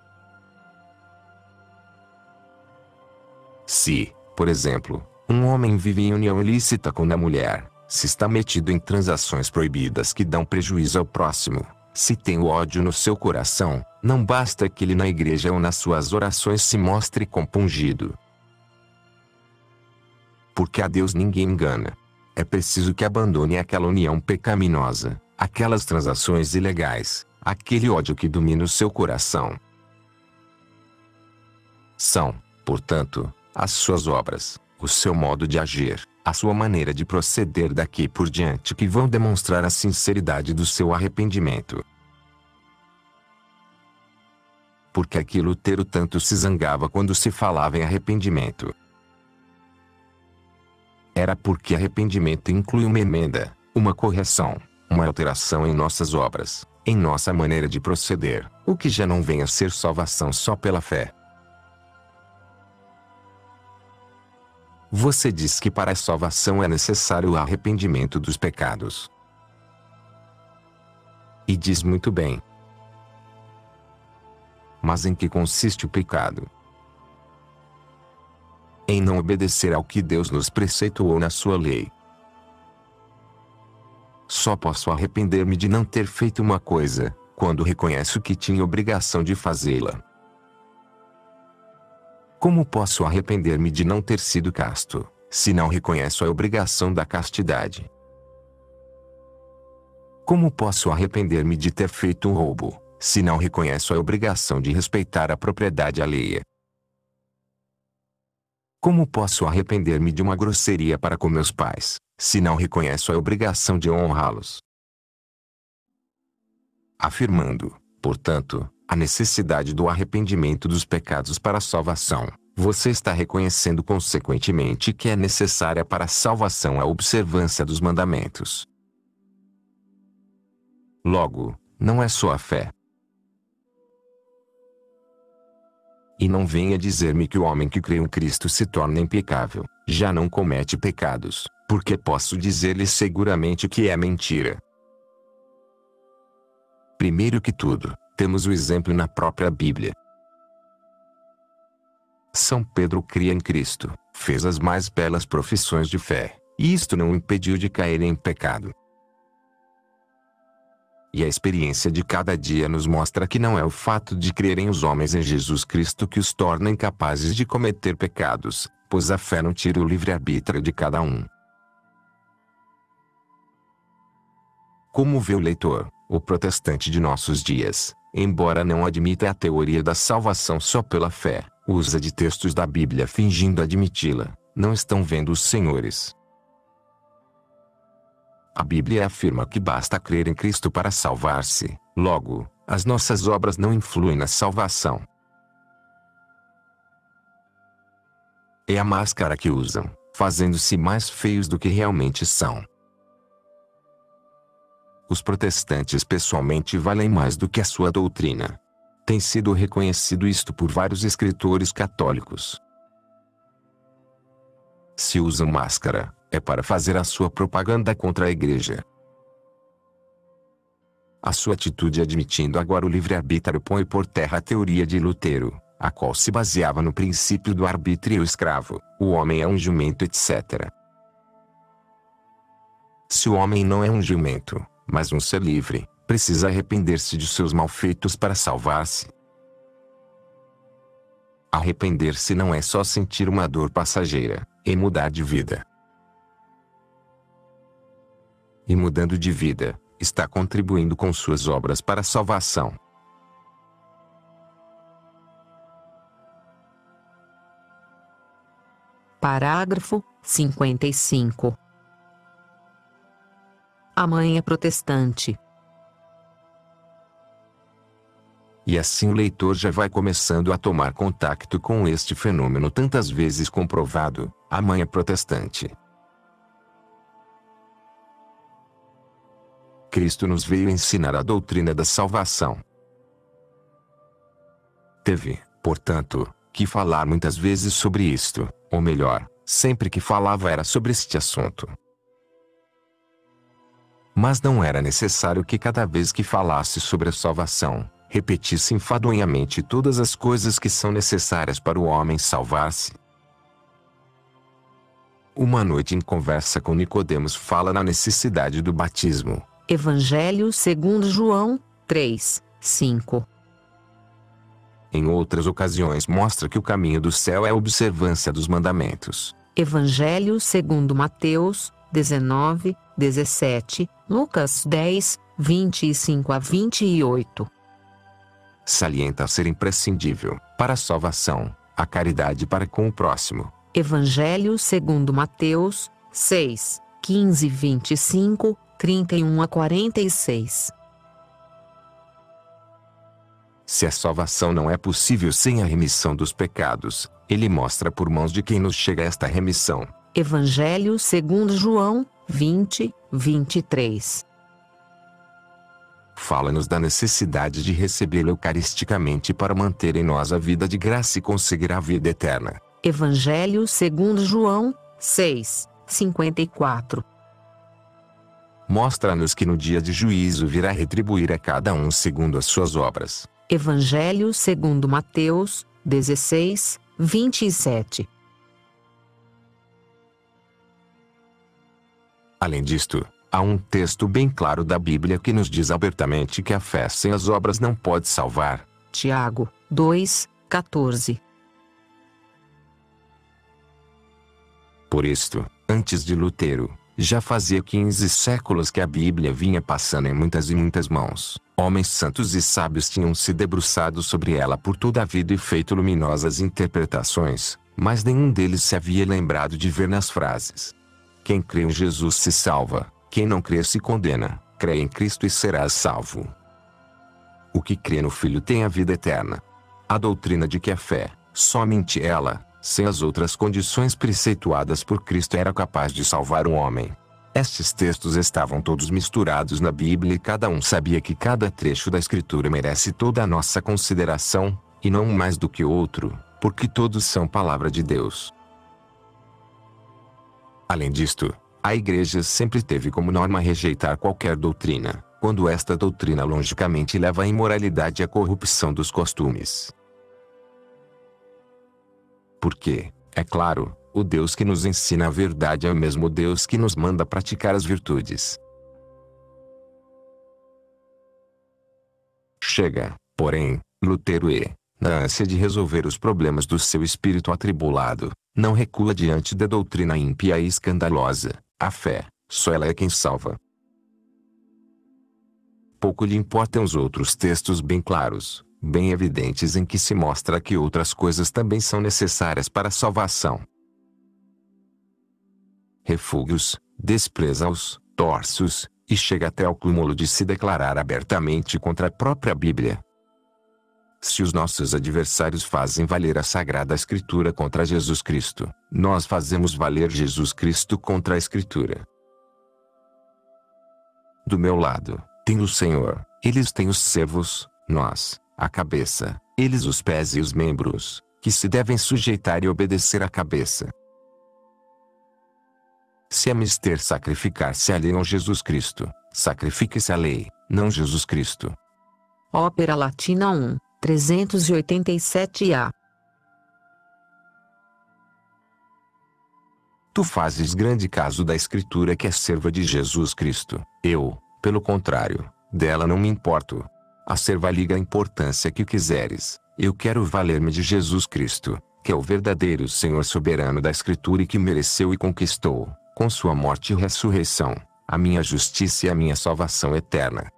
Se, por exemplo, um homem vive em união ilícita com a mulher, se está metido em transações proibidas que dão prejuízo ao próximo, se tem o ódio no seu coração, não basta que ele na igreja ou nas suas orações se mostre compungido. Porque a Deus ninguém engana. É preciso que abandone aquela união pecaminosa, aquelas transações ilegais, aquele ódio que domina o seu coração. São, portanto, as suas obras, o seu modo de agir, a sua maneira de proceder daqui por diante que vão demonstrar a sinceridade do seu arrependimento. Porque aqui Lutero tanto se zangava quando se falava em arrependimento. Era porque arrependimento inclui uma emenda, uma correção, uma alteração em nossas obras, em nossa maneira de proceder, o que já não vem a ser salvação só pela fé. Você diz que para a salvação é necessário o arrependimento dos pecados. E diz muito bem. Mas em que consiste o pecado? Em não obedecer ao que Deus nos preceituou na sua lei. Só posso arrepender-me de não ter feito uma coisa, quando reconheço que tinha obrigação de fazê-la. Como posso arrepender-me de não ter sido casto, se não reconheço a obrigação da castidade? Como posso arrepender-me de ter feito um roubo, se não reconheço a obrigação de respeitar a propriedade alheia? Como posso arrepender-me de uma grosseria para com meus pais, se não reconheço a obrigação de honrá-los? Afirmando, portanto, a necessidade do arrependimento dos pecados para a salvação, você está reconhecendo consequentemente que é necessária para a salvação a observância dos mandamentos. Logo, não é só a fé. E não venha dizer-me que o homem que crê em Cristo se torna impecável, já não comete pecados, porque posso dizer-lhe seguramente que é mentira. Primeiro que tudo, temos o exemplo na própria Bíblia. São Pedro cria em Cristo, fez as mais belas profissões de fé, e isto não o impediu de cair em pecado. E a experiência de cada dia nos mostra que não é o fato de crerem os homens em Jesus Cristo que os torna incapazes de cometer pecados, pois a fé não tira o livre-arbítrio de cada um. Como vê o leitor, o protestante de nossos dias, embora não admita a teoria da salvação só pela fé, usa de textos da Bíblia fingindo admiti-la, não estão vendo os senhores. A Bíblia afirma que basta crer em Cristo para salvar-se, logo, as nossas obras não influem na salvação. É a máscara que usam, fazendo-se mais feios do que realmente são. Os protestantes pessoalmente valem mais do que a sua doutrina. Tem sido reconhecido isto por vários escritores católicos. Se usam máscara, é para fazer a sua propaganda contra a Igreja. A sua atitude admitindo agora o livre-arbítrio põe por terra a teoria de Lutero, a qual se baseava no princípio do arbítrio escravo, o homem é um jumento, etcétera. Se o homem não é um jumento, mas um ser livre, precisa arrepender-se de seus malfeitos para salvar-se. Arrepender-se não é só sentir uma dor passageira, é mudar de vida. E mudando de vida, está contribuindo com suas obras para a salvação. Parágrafo cinquenta e cinco. A mãe é protestante. E assim o leitor já vai começando a tomar contato com este fenômeno tantas vezes comprovado, a mãe é protestante. Cristo nos veio ensinar a doutrina da salvação. Teve, portanto, que falar muitas vezes sobre isto, ou melhor, sempre que falava era sobre este assunto. Mas não era necessário que cada vez que falasse sobre a salvação, repetisse enfadonhamente todas as coisas que são necessárias para o homem salvar-se. Uma noite em conversa com Nicodemos fala na necessidade do batismo. Evangelho segundo João, três, cinco. Em outras ocasiões mostra que o caminho do céu é a observância dos mandamentos. Evangelho segundo Mateus, dezenove, dezessete, Lucas dez, vinte e cinco a vinte e oito. Salienta ser imprescindível, para a salvação, a caridade para com o próximo. Evangelho segundo Mateus, seis, quinze, vinte e cinco, trinta e um a quarenta e seis. Se a salvação não é possível sem a remissão dos pecados, ele mostra por mãos de quem nos chega esta remissão. Evangelho segundo João, vinte, vinte e três. Fala-nos da necessidade de recebê-lo eucaristicamente para manter em nós a vida de graça e conseguir a vida eterna. Evangelho segundo João, seis, cinquenta e quatro. Mostra-nos que no dia de juízo virá retribuir a cada um segundo as suas obras. Evangelho segundo Mateus, dezesseis, vinte e sete. Além disto, há um texto bem claro da Bíblia que nos diz abertamente que a fé sem as obras não pode salvar. Tiago, dois, quatorze. Por isto, antes de Lutero, já fazia quinze séculos que a Bíblia vinha passando em muitas e muitas mãos. Homens santos e sábios tinham se debruçado sobre ela por toda a vida e feito luminosas interpretações, mas nenhum deles se havia lembrado de ver nas frases: quem crê em Jesus se salva, quem não crê se condena, crê em Cristo e será salvo. O que crê no Filho tem a vida eterna. A doutrina de que a fé, somente ela, sem as outras condições preceituadas por Cristo, era capaz de salvar um homem. Estes textos estavam todos misturados na Bíblia e cada um sabia que cada trecho da Escritura merece toda a nossa consideração, e não um mais do que outro, porque todos são palavra de Deus. Além disto, a Igreja sempre teve como norma rejeitar qualquer doutrina, quando esta doutrina logicamente leva à imoralidade e à corrupção dos costumes. Porque, é claro, o Deus que nos ensina a verdade é o mesmo Deus que nos manda praticar as virtudes. Chega, porém, Lutero e, na ânsia de resolver os problemas do seu espírito atribulado, não recua diante da doutrina ímpia e escandalosa: a fé, só ela é quem salva. Pouco lhe importam os outros textos bem claros, bem evidentes, em que se mostra que outras coisas também são necessárias para a salvação. Refuga-os, despreza-os, torce-os, e chega até ao cúmulo de se declarar abertamente contra a própria Bíblia. Se os nossos adversários fazem valer a Sagrada Escritura contra Jesus Cristo, nós fazemos valer Jesus Cristo contra a Escritura. Do meu lado, tem o Senhor, eles têm os servos, nós, a cabeça, eles os pés e os membros, que se devem sujeitar e obedecer à cabeça. Se é mister sacrificar-se a lei ou Jesus Cristo, sacrifique-se a lei, não Jesus Cristo. Ópera Latina um, trezentos e oitenta e sete A. Tu fazes grande caso da Escritura que é serva de Jesus Cristo. Eu, pelo contrário, dela não me importo. A serva liga a importância que quiseres. Eu quero valer-me de Jesus Cristo, que é o verdadeiro Senhor soberano da Escritura e que mereceu e conquistou, com sua morte e ressurreição, a minha justiça e a minha salvação eterna.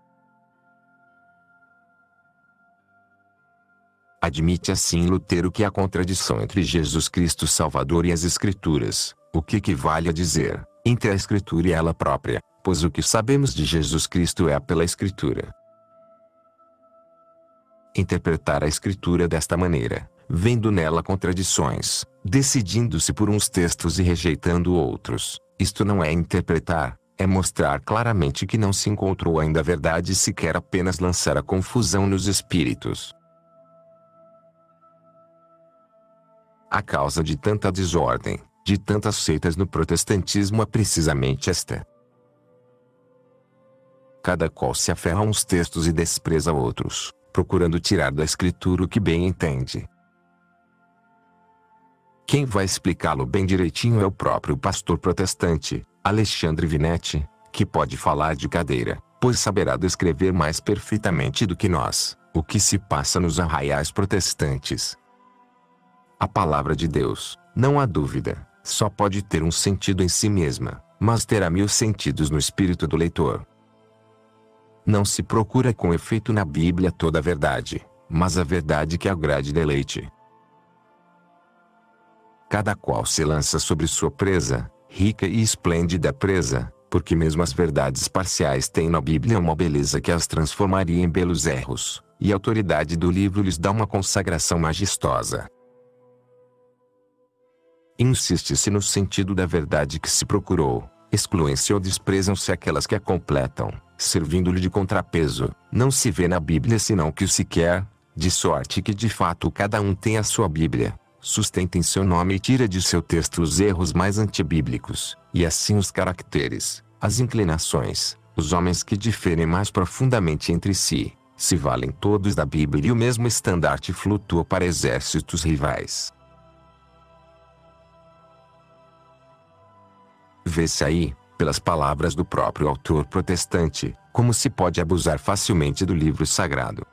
Admite assim Lutero que há contradição entre Jesus Cristo Salvador e as Escrituras, o que equivale a dizer, entre a Escritura e ela própria, pois o que sabemos de Jesus Cristo é pela Escritura. Interpretar a Escritura desta maneira, vendo nela contradições, decidindo-se por uns textos e rejeitando outros, isto não é interpretar, é mostrar claramente que não se encontrou ainda a verdade e se quer apenas lançar a confusão nos espíritos. A causa de tanta desordem, de tantas seitas no protestantismo é precisamente esta. Cada qual se aferra a uns textos e despreza outros, procurando tirar da escritura o que bem entende. Quem vai explicá-lo bem direitinho é o próprio pastor protestante, Alexandre Vinetti, que pode falar de cadeira, pois saberá descrever mais perfeitamente do que nós, o que se passa nos arraiais protestantes. A palavra de Deus, não há dúvida, só pode ter um sentido em si mesma, mas terá mil sentidos no espírito do leitor. Não se procura com efeito na Bíblia toda a verdade, mas a verdade que agrade e deleite. Cada qual se lança sobre sua presa, rica e esplêndida presa, porque mesmo as verdades parciais têm na Bíblia uma beleza que as transformaria em belos erros, e a autoridade do livro lhes dá uma consagração majestosa. Insiste-se no sentido da verdade que se procurou, excluem-se ou desprezam-se aquelas que a completam, servindo-lhe de contrapeso. Não se vê na Bíblia senão que o se quer, de sorte que de fato cada um tem a sua Bíblia, sustenta em seu nome e tira de seu texto os erros mais antibíblicos, e assim os caracteres, as inclinações, os homens que diferem mais profundamente entre si, se valem todos da Bíblia e o mesmo estandarte flutua para exércitos rivais. Vê-se aí, pelas palavras do próprio autor protestante, como se pode abusar facilmente do livro sagrado.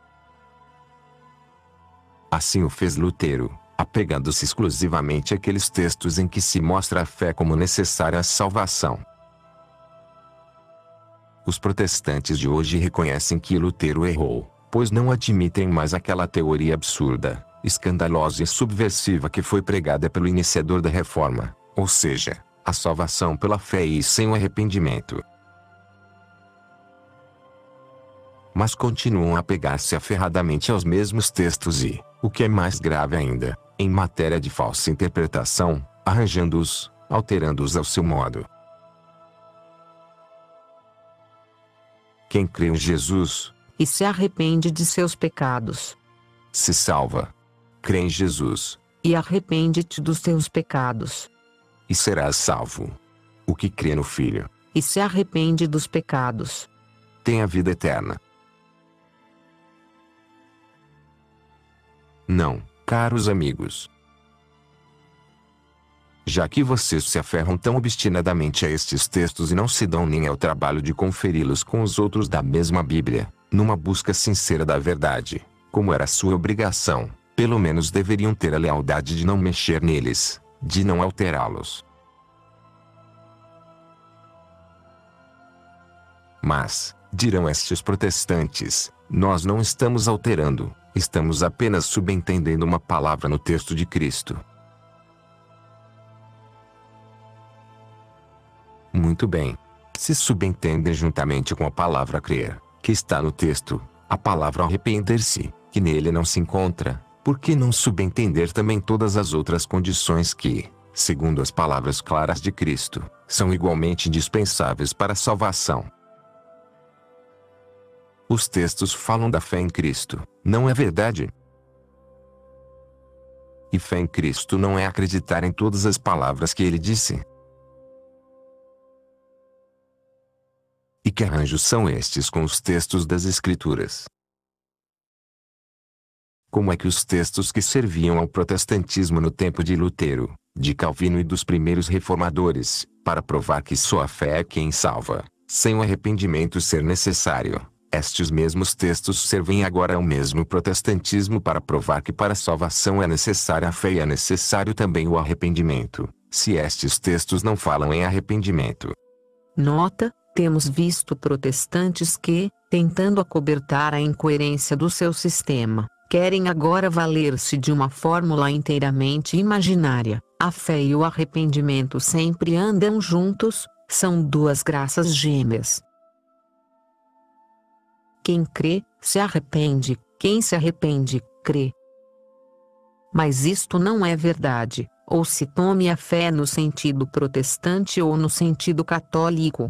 Assim o fez Lutero, apegando-se exclusivamente àqueles textos em que se mostra a fé como necessária à salvação. Os protestantes de hoje reconhecem que Lutero errou, pois não admitem mais aquela teoria absurda, escandalosa e subversiva que foi pregada pelo iniciador da Reforma, ou seja, a salvação pela fé e sem o arrependimento. Mas continuam a apegar-se aferradamente aos mesmos textos e, o que é mais grave ainda, em matéria de falsa interpretação, arranjando-os, alterando-os ao seu modo. Quem crê em Jesus e se arrepende de seus pecados, se salva. Crê em Jesus e arrepende-te dos teus pecados, e serás salvo. O que crê no Filho e se arrepende dos pecados, tem a vida eterna. Não, caros amigos. Já que vocês se aferram tão obstinadamente a estes textos e não se dão nem ao trabalho de conferi-los com os outros da mesma Bíblia, numa busca sincera da verdade, como era sua obrigação, pelo menos deveriam ter a lealdade de não mexer neles, de não alterá-los. Mas, dirão estes protestantes, nós não estamos alterando, estamos apenas subentendendo uma palavra no texto de Cristo. Muito bem. Se subentendem juntamente com a palavra crer, que está no texto, a palavra arrepender-se, que nele não se encontra, por que não subentender também todas as outras condições que, segundo as palavras claras de Cristo, são igualmente indispensáveis para a salvação? Os textos falam da fé em Cristo, não é verdade? E fé em Cristo não é acreditar em todas as palavras que ele disse? E que arranjos são estes com os textos das Escrituras? Como é que os textos que serviam ao protestantismo no tempo de Lutero, de Calvino e dos primeiros reformadores, para provar que só a fé é quem salva, sem o arrependimento ser necessário, estes mesmos textos servem agora ao mesmo protestantismo para provar que para a salvação é necessária a fé e é necessário também o arrependimento, se estes textos não falam em arrependimento. Nota: temos visto protestantes que, tentando acobertar a incoerência do seu sistema, querem agora valer-se de uma fórmula inteiramente imaginária. A fé e o arrependimento sempre andam juntos, são duas graças gêmeas. Quem crê, se arrepende, quem se arrepende, crê. Mas isto não é verdade, ou se tome a fé no sentido protestante ou no sentido católico.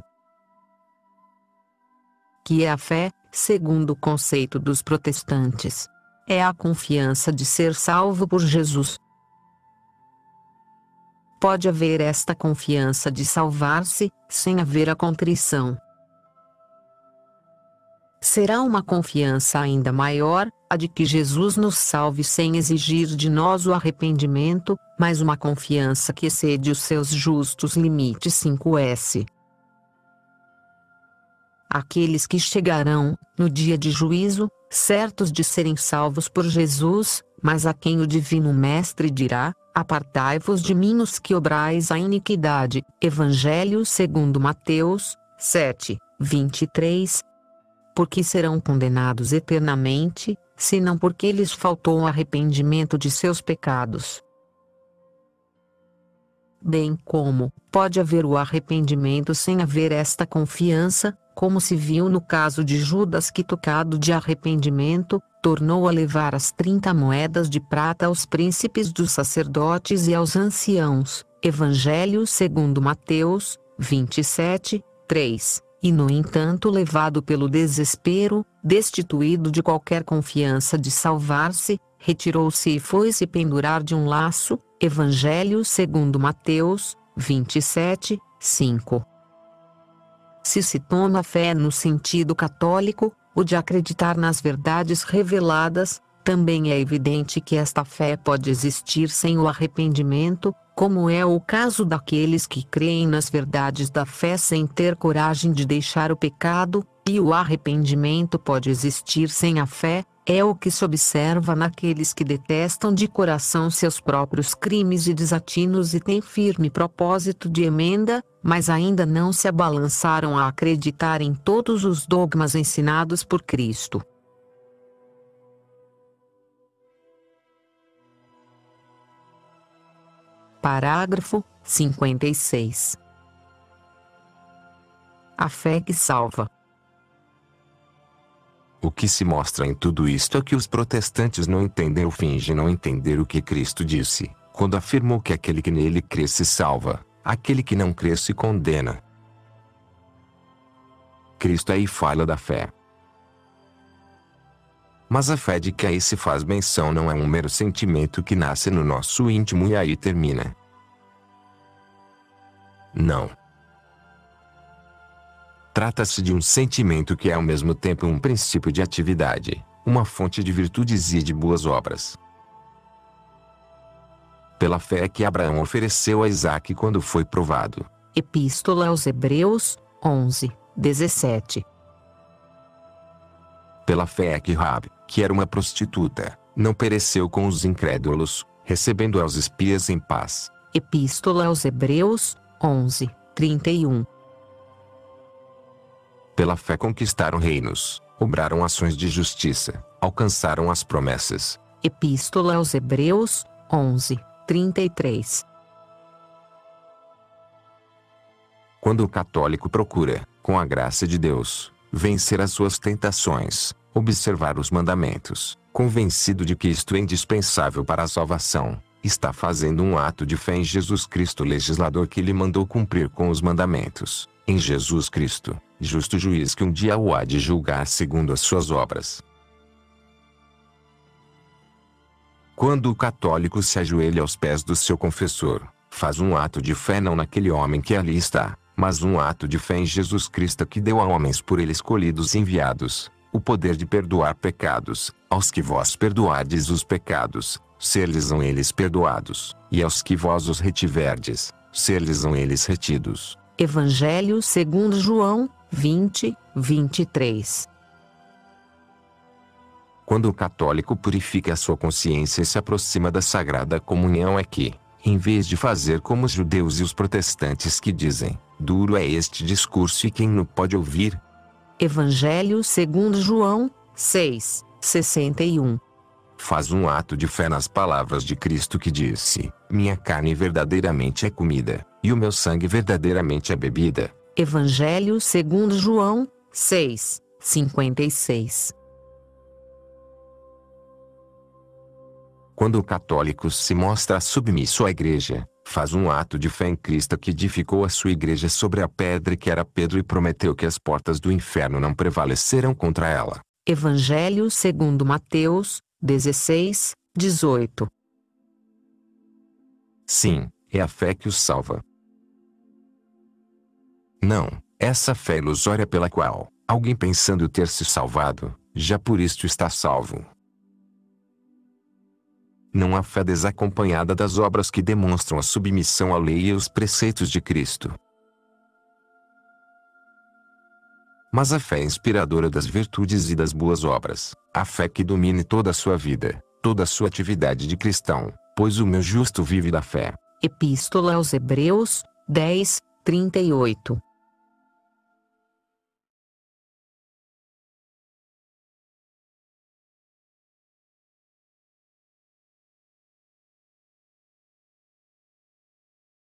Que é a fé, segundo o conceito dos protestantes? É a confiança de ser salvo por Jesus. pode haver esta confiança de salvar-se, sem haver a contrição? Será uma confiança ainda maior, a de que Jesus nos salve sem exigir de nós o arrependimento, mas uma confiança que excede os seus justos limites. cinco S. Aqueles que chegarão, no dia de juízo, certos de serem salvos por Jesus, mas a quem o Divino Mestre dirá: apartai-vos de mim os que obrais a iniquidade. Evangelho segundo Mateus, sete, vinte e três. Porque serão condenados eternamente, senão porque lhes faltou o arrependimento de seus pecados. Bem como, pode haver o arrependimento sem haver esta confiança, como se viu no caso de Judas, que, tocado de arrependimento, tornou a levar as trinta moedas de prata aos príncipes dos sacerdotes e aos anciãos. Evangelho segundo Mateus, vinte e sete, três. E no entanto, levado pelo desespero, destituído de qualquer confiança de salvar-se, retirou-se e foi-se pendurar de um laço. Evangelho segundo Mateus, vinte e sete, cinco. Se se toma a fé no sentido católico, o de acreditar nas verdades reveladas, também é evidente que esta fé pode existir sem o arrependimento, como é o caso daqueles que creem nas verdades da fé sem ter coragem de deixar o pecado, e o arrependimento pode existir sem a fé, é o que se observa naqueles que detestam de coração seus próprios crimes e desatinos e têm firme propósito de emenda, mas ainda não se abalançaram a acreditar em todos os dogmas ensinados por Cristo. Parágrafo cinquenta e seis. A fé que salva. O que se mostra em tudo isto é que os protestantes não entendem ou fingem não entender o que Cristo disse, quando afirmou que aquele que nele crê se salva, aquele que não crê se condena. Cristo aí fala da fé. Mas a fé de que aí se faz menção não é um mero sentimento que nasce no nosso íntimo e aí termina. Não. Trata-se de um sentimento que é ao mesmo tempo um princípio de atividade, uma fonte de virtudes e de boas obras. Pela fé que Abraão ofereceu a Isaque quando foi provado. Epístola aos Hebreus, onze, dezessete. Pela fé que Rabi, que era uma prostituta, não pereceu com os incrédulos, recebendo aos espias em paz. Epístola aos Hebreus, onze, trinta e um. Pela fé conquistaram reinos, obraram ações de justiça, alcançaram as promessas. Epístola aos Hebreus, onze, trinta e três. Quando o católico procura, com a graça de Deus, vencer as suas tentações, observar os mandamentos, convencido de que isto é indispensável para a salvação, está fazendo um ato de fé em Jesus Cristo, legislador que lhe mandou cumprir com os mandamentos, em Jesus Cristo, justo juiz que um dia o há de julgar segundo as suas obras. Quando o católico se ajoelha aos pés do seu confessor, faz um ato de fé não naquele homem que ali está, mas um ato de fé em Jesus Cristo que deu a homens por ele escolhidos e enviados, o poder de perdoar pecados, aos que vós perdoardes os pecados, ser-lhes-ão eles perdoados, e aos que vós os retiverdes, ser-lhes-ão eles retidos. Evangelho segundo João, vinte, vinte e três. Quando o católico purifica a sua consciência e se aproxima da Sagrada Comunhão é que, em vez de fazer como os judeus e os protestantes que dizem, duro é este discurso e quem não pode ouvir? Evangelho segundo João, seis, sessenta e um. Faz um ato de fé nas palavras de Cristo que disse, minha carne verdadeiramente é comida, e o meu sangue verdadeiramente é bebida. Evangelho segundo João, seis, cinquenta e seis. Quando o católico se mostra submisso à Igreja, faz um ato de fé em Cristo que edificou a sua Igreja sobre a pedra que era Pedro e prometeu que as portas do inferno não prevalecerão contra ela. Evangelho segundo Mateus, dezesseis, dezoito. Sim, É a fé que os salva. Não, essa fé ilusória pela qual, alguém pensando ter se salvado, já por isto está salvo. Não há fé desacompanhada das obras que demonstram a submissão à lei e aos preceitos de Cristo. Mas a fé inspiradora das virtudes e das boas obras, a fé que domine toda a sua vida, toda a sua atividade de cristão, pois o meu justo vive da fé. Epístola aos Hebreus, dez, trinta e oito.